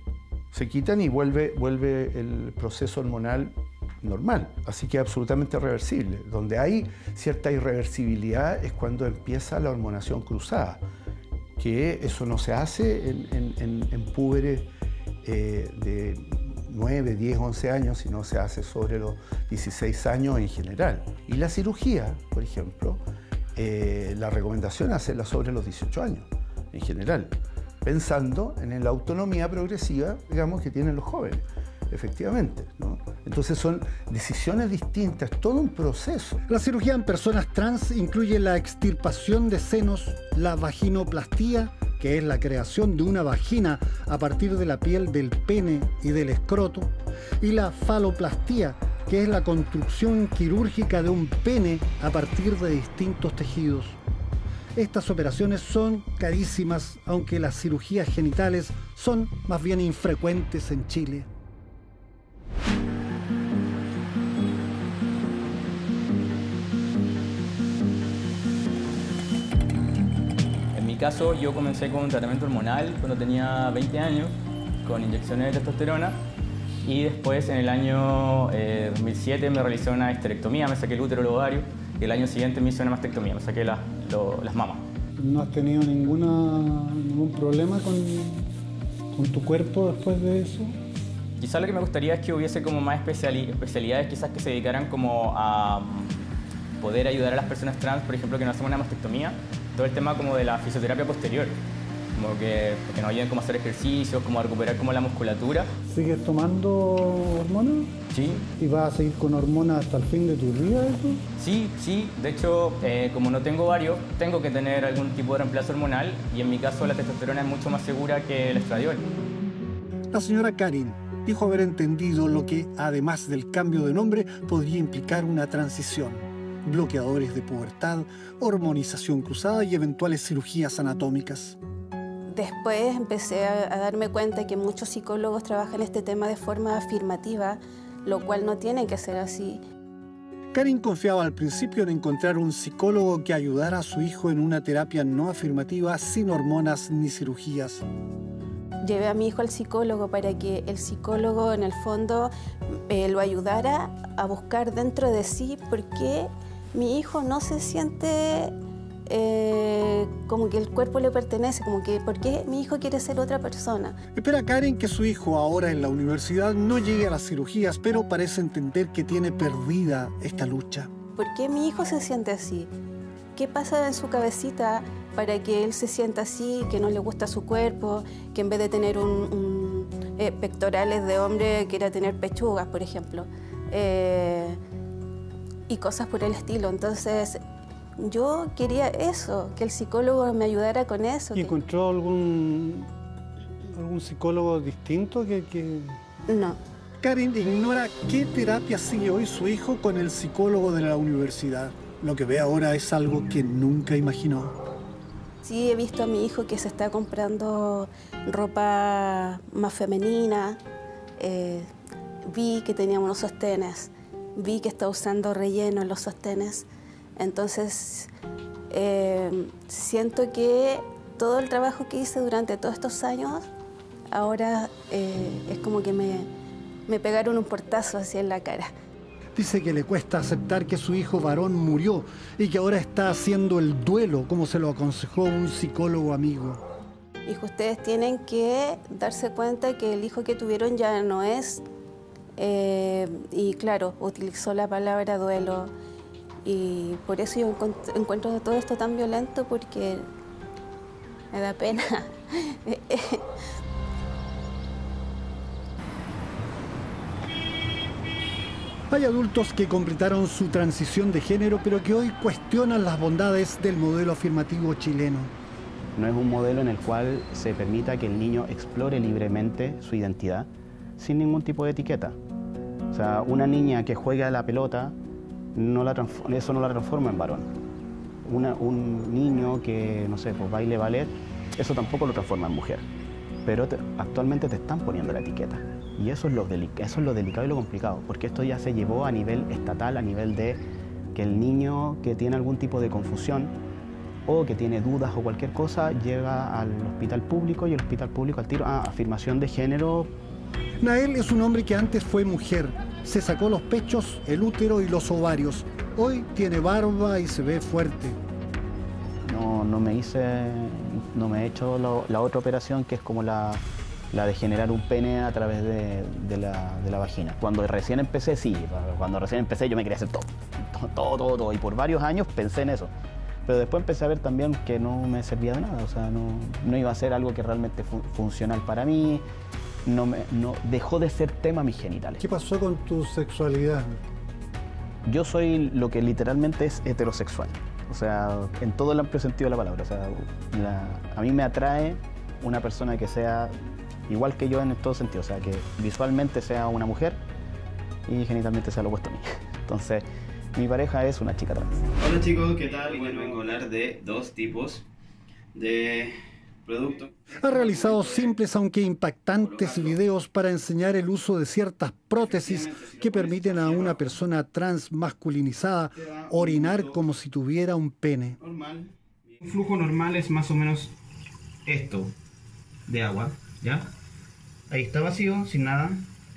Se quitan y vuelve, vuelve el proceso hormonal normal, así que es absolutamente reversible. Donde hay cierta irreversibilidad es cuando empieza la hormonación cruzada, que eso no se hace en, en, en, en púberes eh, de nueve, diez, once años, sino se hace sobre los dieciséis años en general. Y la cirugía, por ejemplo, eh, la recomendación es hacerla sobre los dieciocho años en general, pensando en la autonomía progresiva, digamos, que tienen los jóvenes, efectivamente, ¿no? Entonces son decisiones distintas, todo un proceso. La cirugía en personas trans incluye la extirpación de senos, la vaginoplastía, que es la creación de una vagina a partir de la piel del pene y del escroto, y la faloplastía, que es la construcción quirúrgica de un pene a partir de distintos tejidos. Estas operaciones son carísimas, aunque las cirugías genitales son más bien infrecuentes en Chile. En mi caso, yo comencé con un tratamiento hormonal cuando tenía veinte años, con inyecciones de testosterona, y después en el año eh, dos mil siete me realicé una histerectomía, me saqué el útero, el ovario, y el año siguiente me hice una mastectomía, me saqué la, lo, las mamas. ¿No has tenido ninguna, ningún problema con, con tu cuerpo después de eso? Quizás lo que me gustaría es que hubiese como más especiali especialidades quizás que se dedicaran como a poder ayudar a las personas trans, por ejemplo, que no hacemos una mastectomía, todo el tema como de la fisioterapia posterior, como que, que nos ayuden como a hacer ejercicios, como a recuperar como la musculatura. ¿Sigues tomando hormonas? Sí. ¿Y vas a seguir con hormonas hasta el fin de tu vida eso? Sí, sí. De hecho, eh, como no tengo varios, tengo que tener algún tipo de reemplazo hormonal y en mi caso la testosterona es mucho más segura que el estradiol. La señora Karin dijo haber entendido lo que, además del cambio de nombre, podría implicar una transición. Bloqueadores de pubertad, hormonización cruzada y eventuales cirugías anatómicas. Después empecé a, a darme cuenta que muchos psicólogos trabajan este tema de forma afirmativa, lo cual no tiene que ser así. Karin confiaba al principio en encontrar un psicólogo que ayudara a su hijo en una terapia no afirmativa sin hormonas ni cirugías. Llevé a mi hijo al psicólogo para que el psicólogo en el fondo eh, lo ayudara a buscar dentro de sí por qué mi hijo no se siente eh, como que el cuerpo le pertenece, como que por qué mi hijo quiere ser otra persona. Espera Karin que su hijo ahora en la universidad no llegue a las cirugías, pero parece entender que tiene perdida esta lucha. ¿Por qué mi hijo se siente así? ¿Qué pasa en su cabecita para que él se sienta así, que no le gusta su cuerpo, que en vez de tener un, un, eh, pectorales de hombre quiera tener pechugas, por ejemplo? Eh, y cosas por el estilo. Entonces, yo quería eso, que el psicólogo me ayudara con eso. ¿Y encontró algún, algún psicólogo distinto que, que...? No. Karin ignora qué terapia sigue hoy su hijo con el psicólogo de la universidad. Lo que ve ahora es algo que nunca imaginó. Sí, he visto a mi hijo que se está comprando ropa más femenina. Eh, vi que tenía unos sostenes. Vi que está usando relleno en los sostenes. Entonces, eh, siento que todo el trabajo que hice durante todos estos años, ahora eh, es como que me, me pegaron un portazo así en la cara. Dice que le cuesta aceptar que su hijo varón murió y que ahora está haciendo el duelo, como se lo aconsejó un psicólogo amigo. Hijo, ustedes tienen que darse cuenta que el hijo que tuvieron ya no es. Eh, y claro, utilizó la palabra duelo. Y por eso yo encuentro todo esto tan violento, porque me da pena. Hay adultos que completaron su transición de género, pero que hoy cuestionan las bondades del modelo afirmativo chileno. No es un modelo en el cual se permita que el niño explore libremente su identidad sin ningún tipo de etiqueta. O sea, una niña que juega a la pelota, no la eso no la transforma en varón. Una, un niño que, no sé, pues baile ballet, eso tampoco lo transforma en mujer. Pero te, actualmente te están poniendo la etiqueta. Y eso es, lo eso es lo delicado y lo complicado, porque esto ya se llevó a nivel estatal, a nivel de que el niño que tiene algún tipo de confusión o que tiene dudas o cualquier cosa llega al hospital público y el hospital público al tiro, ah, afirmación de género. Nael es un hombre que antes fue mujer. Se sacó los pechos, el útero y los ovarios. Hoy tiene barba y se ve fuerte. No, no me hice, no me he hecho lo, la otra operación, que es como la, la de generar un pene a través de, de, la, de la vagina. Cuando recién empecé, sí, cuando recién empecé yo me quería hacer todo, todo, todo, todo, y por varios años pensé en eso. Pero después empecé a ver también que no me servía de nada, o sea, no, no iba a ser algo que realmente fu funcional para mí, no, me, no dejó de ser tema mis genitales. ¿Qué pasó con tu sexualidad? Yo soy lo que literalmente es heterosexual. O sea, en todo el amplio sentido de la palabra. O sea, la, a mí me atrae una persona que sea igual que yo en todo sentido. O sea, que visualmente sea una mujer y genitalmente sea lo opuesto a mí. Entonces, mi pareja es una chica trans. Hola chicos, ¿qué tal? Bueno, vengo a hablar de dos tipos de productos. Ha realizado simples aunque impactantes videos para enseñar el uso de ciertas prótesis que permiten a una persona trans masculinizada orinar como si tuviera un pene. Un flujo normal es más o menos esto de agua, ¿ya? Ahí está vacío, sin nada.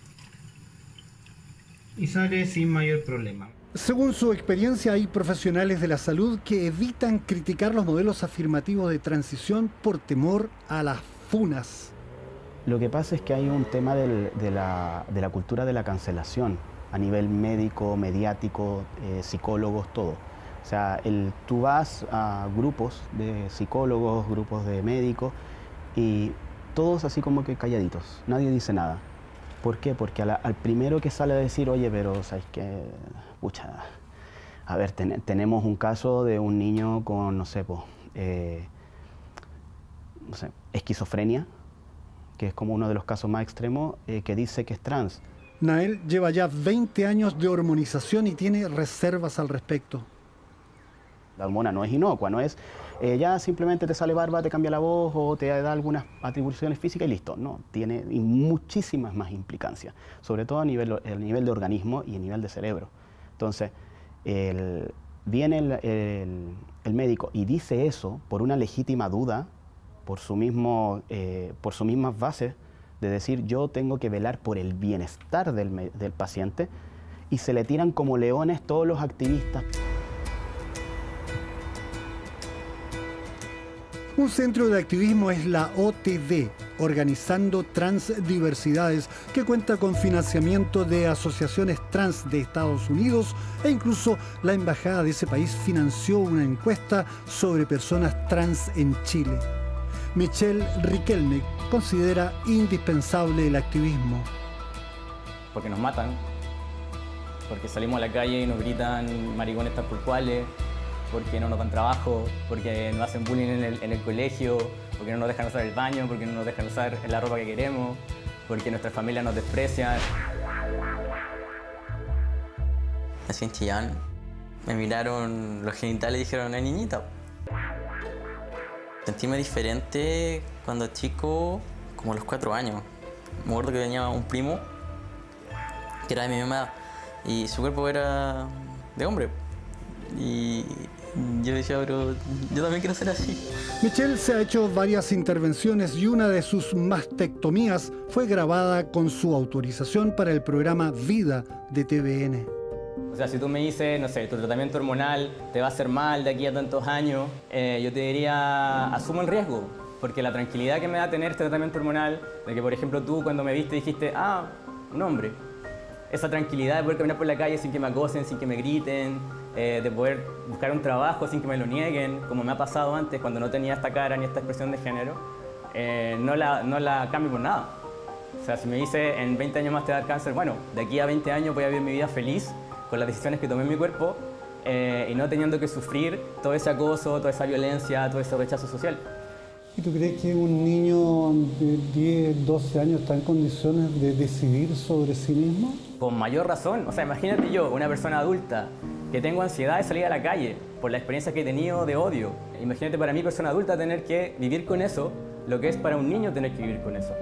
Y sale sin mayor problema. Según su experiencia, hay profesionales de la salud que evitan criticar los modelos afirmativos de transición por temor a las funas. Lo que pasa es que hay un tema del, de, la, de la cultura de la cancelación a nivel médico, mediático, eh, psicólogos, todo. O sea, el, tú vas a grupos de psicólogos, grupos de médicos y todos así como que calladitos, nadie dice nada. ¿Por qué? Porque a la, al primero que sale a decir, oye, pero ¿sabes qué? Pucha, a ver, ten, tenemos un caso de un niño con, no sé, pues, eh, no sé, esquizofrenia, que es como uno de los casos más extremos, eh, que dice que es trans. Nael lleva ya veinte años de hormonización y tiene reservas al respecto. La hormona no es inocua, no es eh, ya simplemente te sale barba, te cambia la voz o te da algunas atribuciones físicas y listo. No, tiene muchísimas más implicancias, sobre todo a nivel, a nivel de organismo y a nivel de cerebro. Entonces, el, viene el, el, el médico y dice eso por una legítima duda, por, su mismo, eh, por sus mismas bases, de decir yo tengo que velar por el bienestar del, del paciente, y se le tiran como leones todos los activistas. Un centro de activismo es la O T D, Organizando Transdiversidades, que cuenta con financiamiento de asociaciones trans de Estados Unidos e incluso la embajada de ese país financió una encuesta sobre personas trans en Chile. Michelle Riquelme considera indispensable el activismo. Porque nos matan, porque salimos a la calle y nos gritan maricones tal por cuales, porque no nos dan trabajo, porque nos hacen bullying en el, en el colegio, porque no nos dejan usar el baño, porque no nos dejan usar la ropa que queremos, porque nuestras familias nos desprecian. Nací en Chillán, me miraron los genitales y dijeron, ¡ay, niñita! Sentíme diferente cuando chico, como a los cuatro años. Me acuerdo que venía un primo, que era de mi misma edad, y su cuerpo era de hombre. Y yo decía, pero yo también quiero ser así. Michelle se ha hecho varias intervenciones y una de sus mastectomías fue grabada con su autorización para el programa Vida de T V N. O sea, si tú me dices, no sé, tu tratamiento hormonal te va a hacer mal de aquí a tantos años, eh, yo te diría, asumo el riesgo, porque la tranquilidad que me da tener este tratamiento hormonal, de que por ejemplo tú cuando me viste dijiste, ah, un hombre, esa tranquilidad de poder caminar por la calle sin que me acosen, sin que me griten, eh, de poder buscar un trabajo sin que me lo nieguen, como me ha pasado antes cuando no tenía esta cara ni esta expresión de género, eh, no, la, no la cambio por nada. O sea, si me dice en veinte años más te da cáncer, bueno, de aquí a veinte años voy a vivir mi vida feliz con las decisiones que tomé en mi cuerpo eh, y no teniendo que sufrir todo ese acoso, toda esa violencia, todo ese rechazo social. ¿Y tú crees que un niño de diez, doce años está en condiciones de decidir sobre sí mismo? Con mayor razón. O sea, imagínate yo, una persona adulta, que tengo ansiedad de salir a la calle por la experiencia que he tenido de odio. Imagínate para mí, persona adulta, tener que vivir con eso, lo que es para un niño tener que vivir con eso.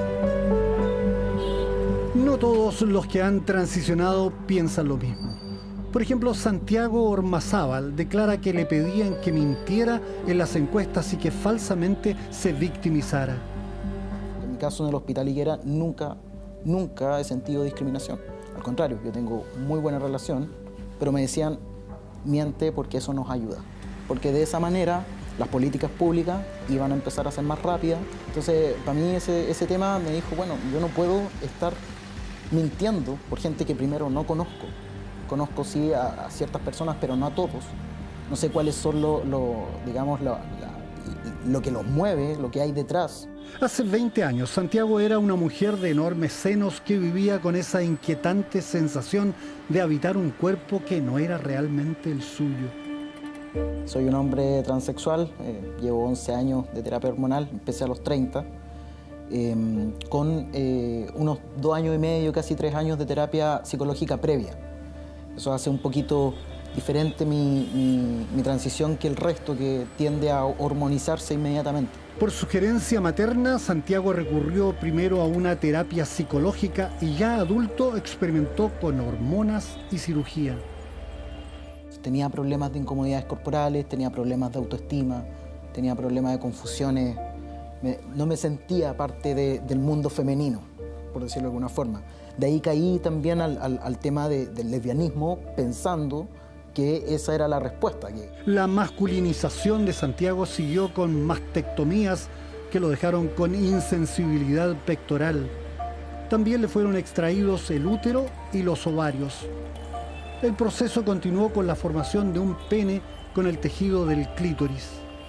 No todos los que han transicionado piensan lo mismo. Por ejemplo, Santiago Ormazábal declara que le pedían que mintiera en las encuestas y que falsamente se victimizara. En mi caso, en el Hospital Higuera, nunca nunca he sentido discriminación. Al contrario, yo tengo muy buena relación, pero me decían, miente porque eso nos ayuda. Porque de esa manera las políticas públicas iban a empezar a ser más rápidas. Entonces, para mí ese, ese tema me dijo, bueno, yo no puedo estar mintiendo por gente que primero no conozco. Conozco sí a, a ciertas personas, pero no a todos. No sé cuáles son lo, lo, digamos, lo, la, lo que los mueve, lo que hay detrás. Hace veinte años, Santiago era una mujer de enormes senos que vivía con esa inquietante sensación de habitar un cuerpo que no era realmente el suyo. Soy un hombre transexual, eh, llevo once años de terapia hormonal, empecé a los treinta, eh, con eh, unos dos años y medio, casi tres años de terapia psicológica previa. Eso hace un poquito diferente mi, mi, mi transición que el resto, que tiende a hormonizarse inmediatamente. Por sugerencia materna, Santiago recurrió primero a una terapia psicológica y ya adulto experimentó con hormonas y cirugía. Tenía problemas de incomodidades corporales, tenía problemas de autoestima, tenía problemas de confusiones. Me, no me sentía parte de, del mundo femenino, por decirlo de alguna forma. De ahí caí también al, al, al tema de, del lesbianismo, pensando que esa era la respuesta. La masculinización de Santiago siguió con mastectomías que lo dejaron con insensibilidad pectoral. También le fueron extraídos el útero y los ovarios. El proceso continuó con la formación de un pene con el tejido del clítoris.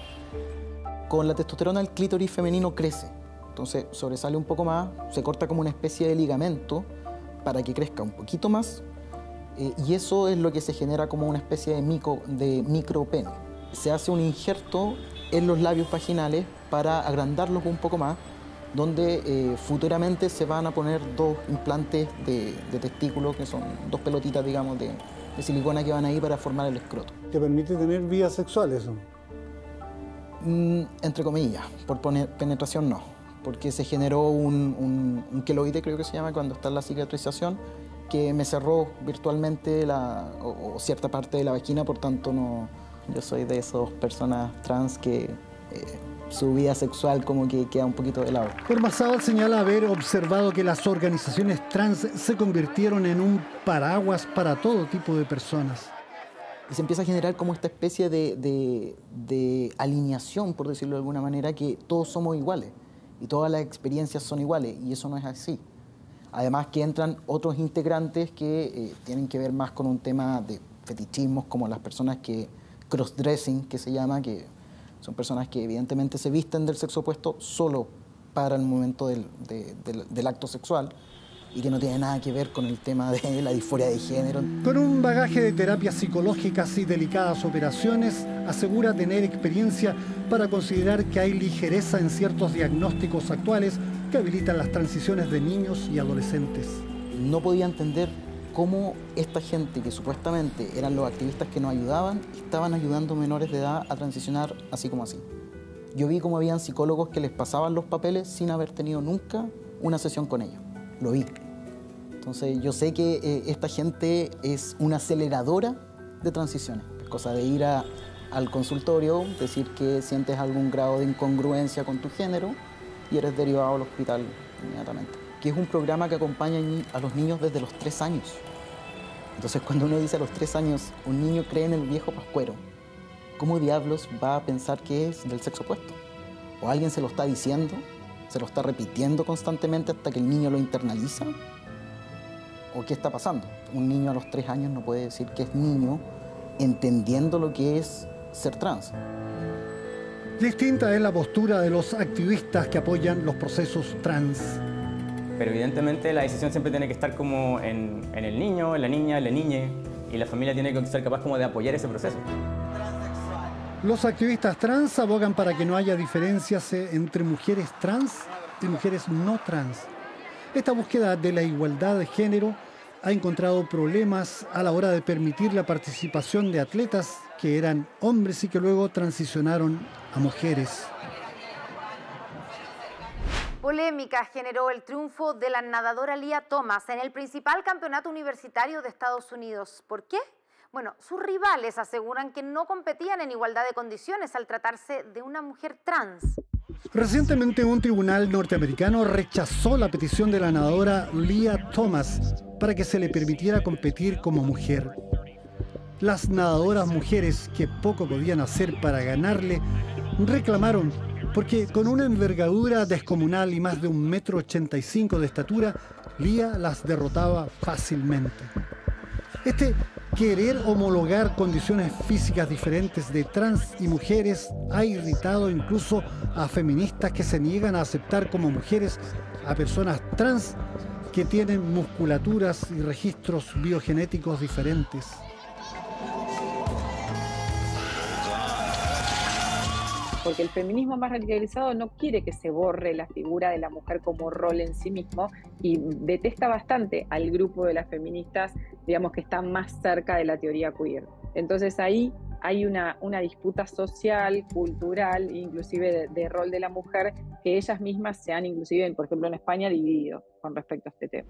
Con la testosterona el clítoris femenino crece, entonces sobresale un poco más, se corta como una especie de ligamento para que crezca un poquito más, eh, y eso es lo que se genera como una especie de, micro, de micropene. Se hace un injerto en los labios vaginales para agrandarlos un poco más, donde eh, futuramente se van a poner dos implantes de, de testículos, que son dos pelotitas, digamos, de, de silicona que van ahí para formar el escroto. ¿Te permite tener vida sexual eso? Mm, entre comillas, por poner, penetración no, porque se generó un, un, un queloide, creo que se llama, cuando está en la cicatrización, que me cerró virtualmente la, o, o cierta parte de la vagina, por tanto no, yo soy de esas personas trans que... Eh, su vida sexual como que queda un poquito de lado. Ormazábal señala haber observado que las organizaciones trans se convirtieron en un paraguas para todo tipo de personas. Y se empieza a generar como esta especie de, de, de alineación, por decirlo de alguna manera, que todos somos iguales y todas las experiencias son iguales, y eso no es así. Además que entran otros integrantes que eh, tienen que ver más con un tema de fetichismos, como las personas que crossdressing, que se llama, que son personas que evidentemente se visten del sexo opuesto solo para el momento del, de, del, del acto sexual y que no tiene nada que ver con el tema de la disforia de género. Con un bagaje de terapias psicológicas y delicadas operaciones, asegura tener experiencia para considerar que hay ligereza en ciertos diagnósticos actuales que habilitan las transiciones de niños y adolescentes. No podía entender cómo esta gente que supuestamente eran los activistas que nos ayudaban, estaban ayudando a menores de edad a transicionar así como así. Yo vi cómo habían psicólogos que les pasaban los papeles sin haber tenido nunca una sesión con ellos. Lo vi. Entonces yo sé que eh, esta gente es una aceleradora de transiciones. Es cosa de ir a, al consultorio, decir que sientes algún grado de incongruencia con tu género y eres derivado al hospital inmediatamente. Que es un programa que acompaña a los niños desde los tres años. Entonces, cuando uno dice a los tres años, un niño cree en el viejo pascuero, ¿cómo diablos va a pensar que es del sexo opuesto? ¿O alguien se lo está diciendo? ¿Se lo está repitiendo constantemente hasta que el niño lo internaliza? ¿O qué está pasando? Un niño a los tres años no puede decir que es niño entendiendo lo que es ser trans. Distinta es la postura de los activistas que apoyan los procesos trans. Pero evidentemente la decisión siempre tiene que estar como en, en el niño, en la niña, en la niñe, y la familia tiene que ser capaz como de apoyar ese proceso. Los activistas trans abogan para que no haya diferencias entre mujeres trans y mujeres no trans. Esta búsqueda de la igualdad de género ha encontrado problemas a la hora de permitir la participación de atletas que eran hombres y que luego transicionaron a mujeres. Polémica generó el triunfo de la nadadora Lia Thomas en el principal campeonato universitario de Estados Unidos. ¿Por qué? Bueno, sus rivales aseguran que no competían en igualdad de condiciones al tratarse de una mujer trans. Recientemente un tribunal norteamericano rechazó la petición de la nadadora Lia Thomas para que se le permitiera competir como mujer. Las nadadoras mujeres, que poco podían hacer para ganarle, reclamaron porque con una envergadura descomunal y más de un metro ochenta y cinco de estatura, Lia las derrotaba fácilmente. Este querer homologar condiciones físicas diferentes de trans y mujeres ha irritado incluso a feministas que se niegan a aceptar como mujeres a personas trans que tienen musculaturas y registros biogenéticos diferentes. Porque el feminismo más radicalizado no quiere que se borre la figura de la mujer como rol en sí mismo y detesta bastante al grupo de las feministas, digamos, que están más cerca de la teoría queer. Entonces ahí hay una, una disputa social, cultural, inclusive de, de rol de la mujer, que ellas mismas se han, inclusive, por ejemplo, en España, dividido con respecto a este tema.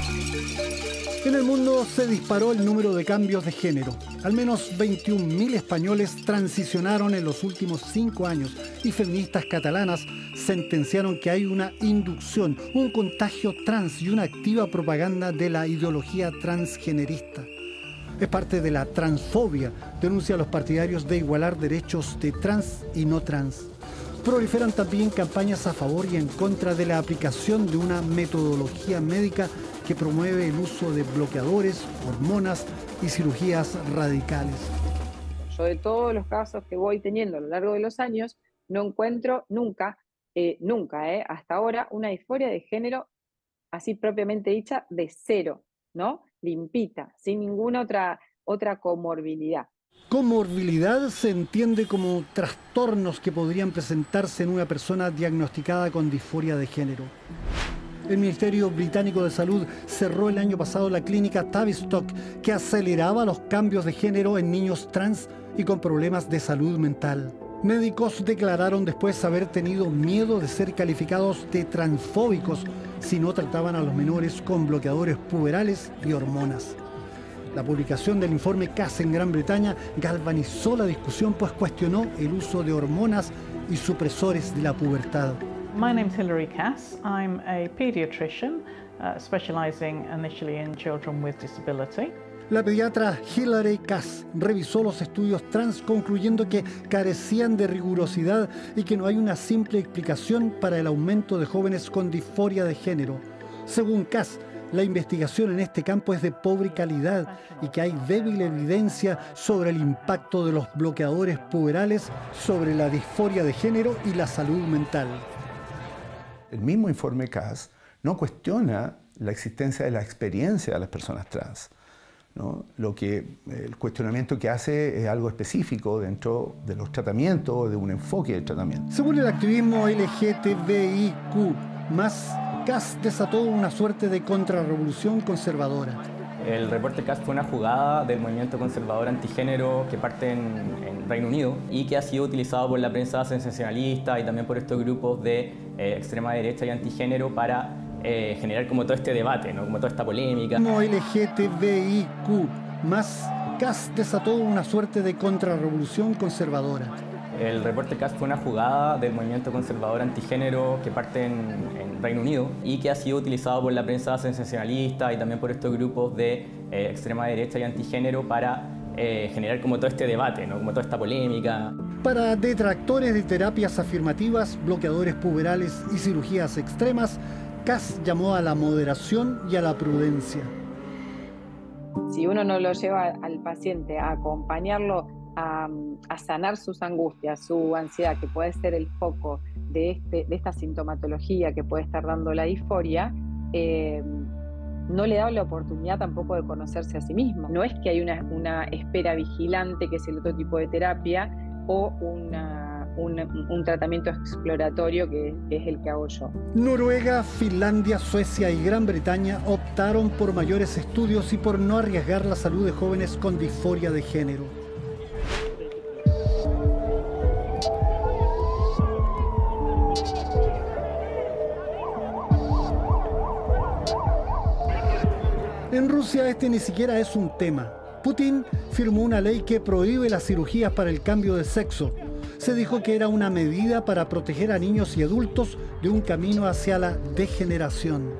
En el mundo se disparó el número de cambios de género. Al menos veintiún mil españoles transicionaron en los últimos cinco años y feministas catalanas sentenciaron que hay una inducción, un contagio trans y una activa propaganda de la ideología transgenerista. Es parte de la transfobia, denuncia a los partidarios de igualar derechos de trans y no trans. Proliferan también campañas a favor y en contra de la aplicación de una metodología médica que promueve el uso de bloqueadores, hormonas y cirugías radicales. Yo de todos los casos que voy teniendo a lo largo de los años, no encuentro nunca, eh, nunca, eh, hasta ahora, una disforia de género así propiamente dicha de cero, ¿no? Limpita, sin ninguna otra, otra comorbilidad. Comorbilidad se entiende como trastornos que podrían presentarse en una persona diagnosticada con disforia de género. El Ministerio Británico de Salud cerró el año pasado la clínica Tavistock, que aceleraba los cambios de género en niños trans y con problemas de salud mental. Médicos declararon después haber tenido miedo de ser calificados de transfóbicos si no trataban a los menores con bloqueadores puberales y hormonas. La publicación del informe C A S en Gran Bretaña galvanizó la discusión, pues cuestionó el uso de hormonas y supresores de la pubertad. My name's Hilary Cass. I'm a pediatrician uh, specializing initially in children with disability. La pediatra Hilary Cass revisó los estudios trans concluyendo que carecían de rigurosidad y que no hay una simple explicación para el aumento de jóvenes con disforia de género. Según Cass, la investigación en este campo es de pobre calidad y que hay débil evidencia sobre el impacto de los bloqueadores puberales sobre la disforia de género y la salud mental. El mismo informe C A S no cuestiona la existencia de la experiencia de las personas trans, ¿no? Lo que el cuestionamiento que hace es algo específico dentro de los tratamientos o de un enfoque del tratamiento. Según el activismo L G T B I Q más, C A S desató una suerte de contrarrevolución conservadora. El reporte C A S fue una jugada del movimiento conservador antigénero que parte en, en Reino Unido y que ha sido utilizado por la prensa sensacionalista y también por estos grupos de eh, extrema derecha y antigénero para eh, generar como todo este debate, ¿no? Como toda esta polémica. Como L G T B I Q más, C A S desató una suerte de contrarrevolución conservadora. El reporte C A S fue una jugada del movimiento conservador antigénero que parte en, en Reino Unido y que ha sido utilizado por la prensa sensacionalista y también por estos grupos de eh, extrema derecha y antigénero para eh, generar como todo este debate, ¿no? Como toda esta polémica. Para detractores de terapias afirmativas, bloqueadores puberales y cirugías extremas, C A S llamó a la moderación y a la prudencia. Si uno no lo lleva al paciente a acompañarlo A, a sanar sus angustias, su ansiedad, que puede ser el foco de, este, de esta sintomatología que puede estar dando la disforia, eh, no le da la oportunidad tampoco de conocerse a sí mismo. No es que hay una, una espera vigilante, que es el otro tipo de terapia, o una, un, un tratamiento exploratorio que, que es el que hago yo. Noruega, Finlandia, Suecia y Gran Bretaña optaron por mayores estudios y por no arriesgar la salud de jóvenes con disforia de género. En Rusia este ni siquiera es un tema. Putin firmó una ley que prohíbe las cirugías para el cambio de sexo. Se dijo que era una medida para proteger a niños y adultos de un camino hacia la degeneración.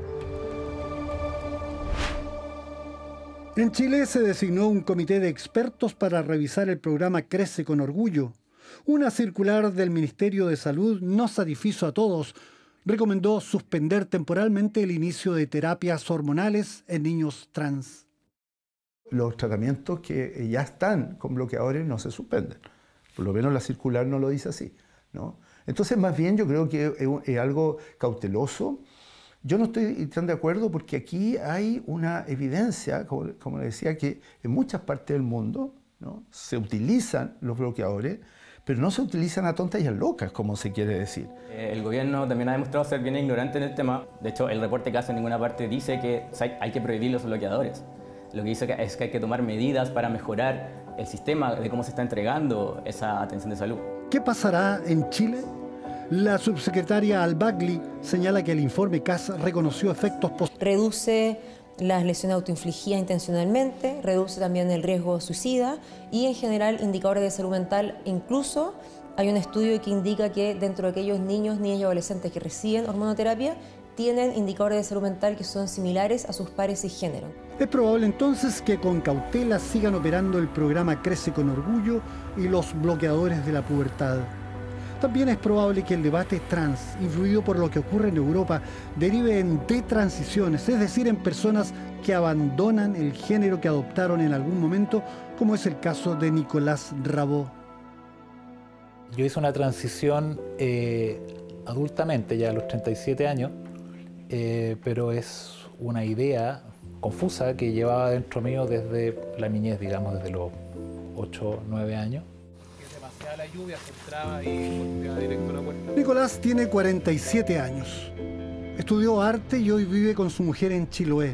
En Chile se designó un comité de expertos para revisar el programa Crece con Orgullo. Una circular del Ministerio de Salud no satisfizo a todos. Recomendó suspender temporalmente el inicio de terapias hormonales en niños trans. Los tratamientos que ya están con bloqueadores no se suspenden. Por lo menos la circular no lo dice así, ¿no? Entonces, más bien yo creo que es, es algo cauteloso. Yo no estoy tan de acuerdo porque aquí hay una evidencia, como, como le decía, que en muchas partes del mundo, ¿no?, se utilizan los bloqueadores, pero no se utilizan a tontas y a locas, como se quiere decir. El gobierno también ha demostrado ser bien ignorante en el tema. De hecho, el reporte que hace en ninguna parte dice que hay que prohibir los bloqueadores. Lo que dice es que hay que tomar medidas para mejorar el sistema de cómo se está entregando esa atención de salud. ¿Qué pasará en Chile? La subsecretaria Al-Bagli señala que el informe C A S reconoció efectos positivos. Reduce las lesiones autoinfligidas intencionalmente, reduce también el riesgo suicida y en general indicadores de salud mental. Incluso hay un estudio que indica que dentro de aquellos niños, niñas y adolescentes que reciben hormonoterapia tienen indicadores de salud mental que son similares a sus pares y género. Es probable entonces que con cautela sigan operando el programa Crece con Orgullo y los bloqueadores de la pubertad. También es probable que el debate trans, influido por lo que ocurre en Europa, derive en detransiciones, es decir, en personas que abandonan el género que adoptaron en algún momento, como es el caso de Nicolás Rabó. Yo hice una transición eh, adultamente, ya a los treinta y siete años, eh, pero es una idea confusa que llevaba dentro mío desde la niñez, digamos, desde los ocho, nueve años. La lluvia se entraba y golpeaba directo la puerta. Nicolás tiene cuarenta y siete años. Estudió arte y hoy vive con su mujer en Chiloé.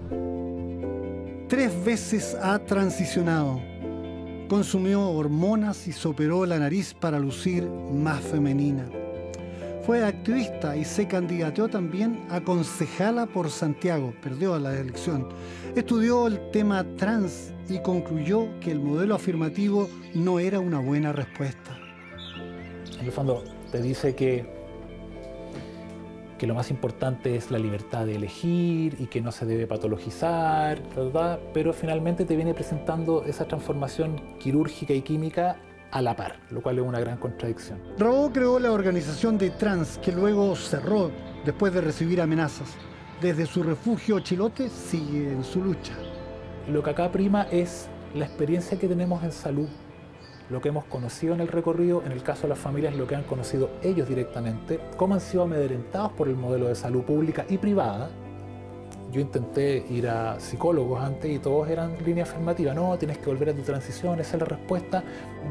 Tres veces ha transicionado. Consumió hormonas y se operó la nariz para lucir más femenina. Fue activista y se candidateó también a concejala por Santiago. Perdió la elección. Estudió el tema trans y concluyó que el modelo afirmativo no era una buena respuesta. En el fondo te dice que, que lo más importante es la libertad de elegir y que no se debe patologizar, ¿verdad? Pero finalmente te viene presentando esa transformación quirúrgica y química a la par, lo cual es una gran contradicción. Rabó creó la organización de trans, que luego cerró después de recibir amenazas. Desde su refugio Chilote sigue en su lucha. Lo que acá prima es la experiencia que tenemos en salud, lo que hemos conocido en el recorrido, en el caso de las familias, lo que han conocido ellos directamente, cómo han sido amedrentados por el modelo de salud pública y privada. Yo intenté ir a psicólogos antes y todos eran línea afirmativa. No, tienes que volver a tu transición, esa es la respuesta.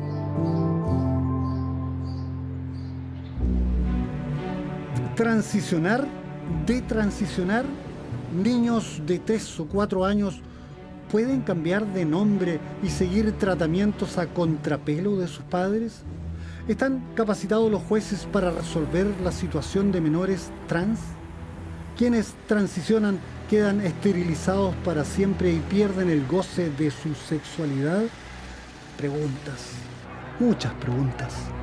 Transicionar, detransicionar, niños de tres o cuatro años pueden cambiar de nombre y seguir tratamientos a contrapelo de sus padres. ¿Están capacitados los jueces para resolver la situación de menores trans? Quienes transicionan quedan esterilizados para siempre y pierden el goce de su sexualidad. Preguntas, muchas preguntas.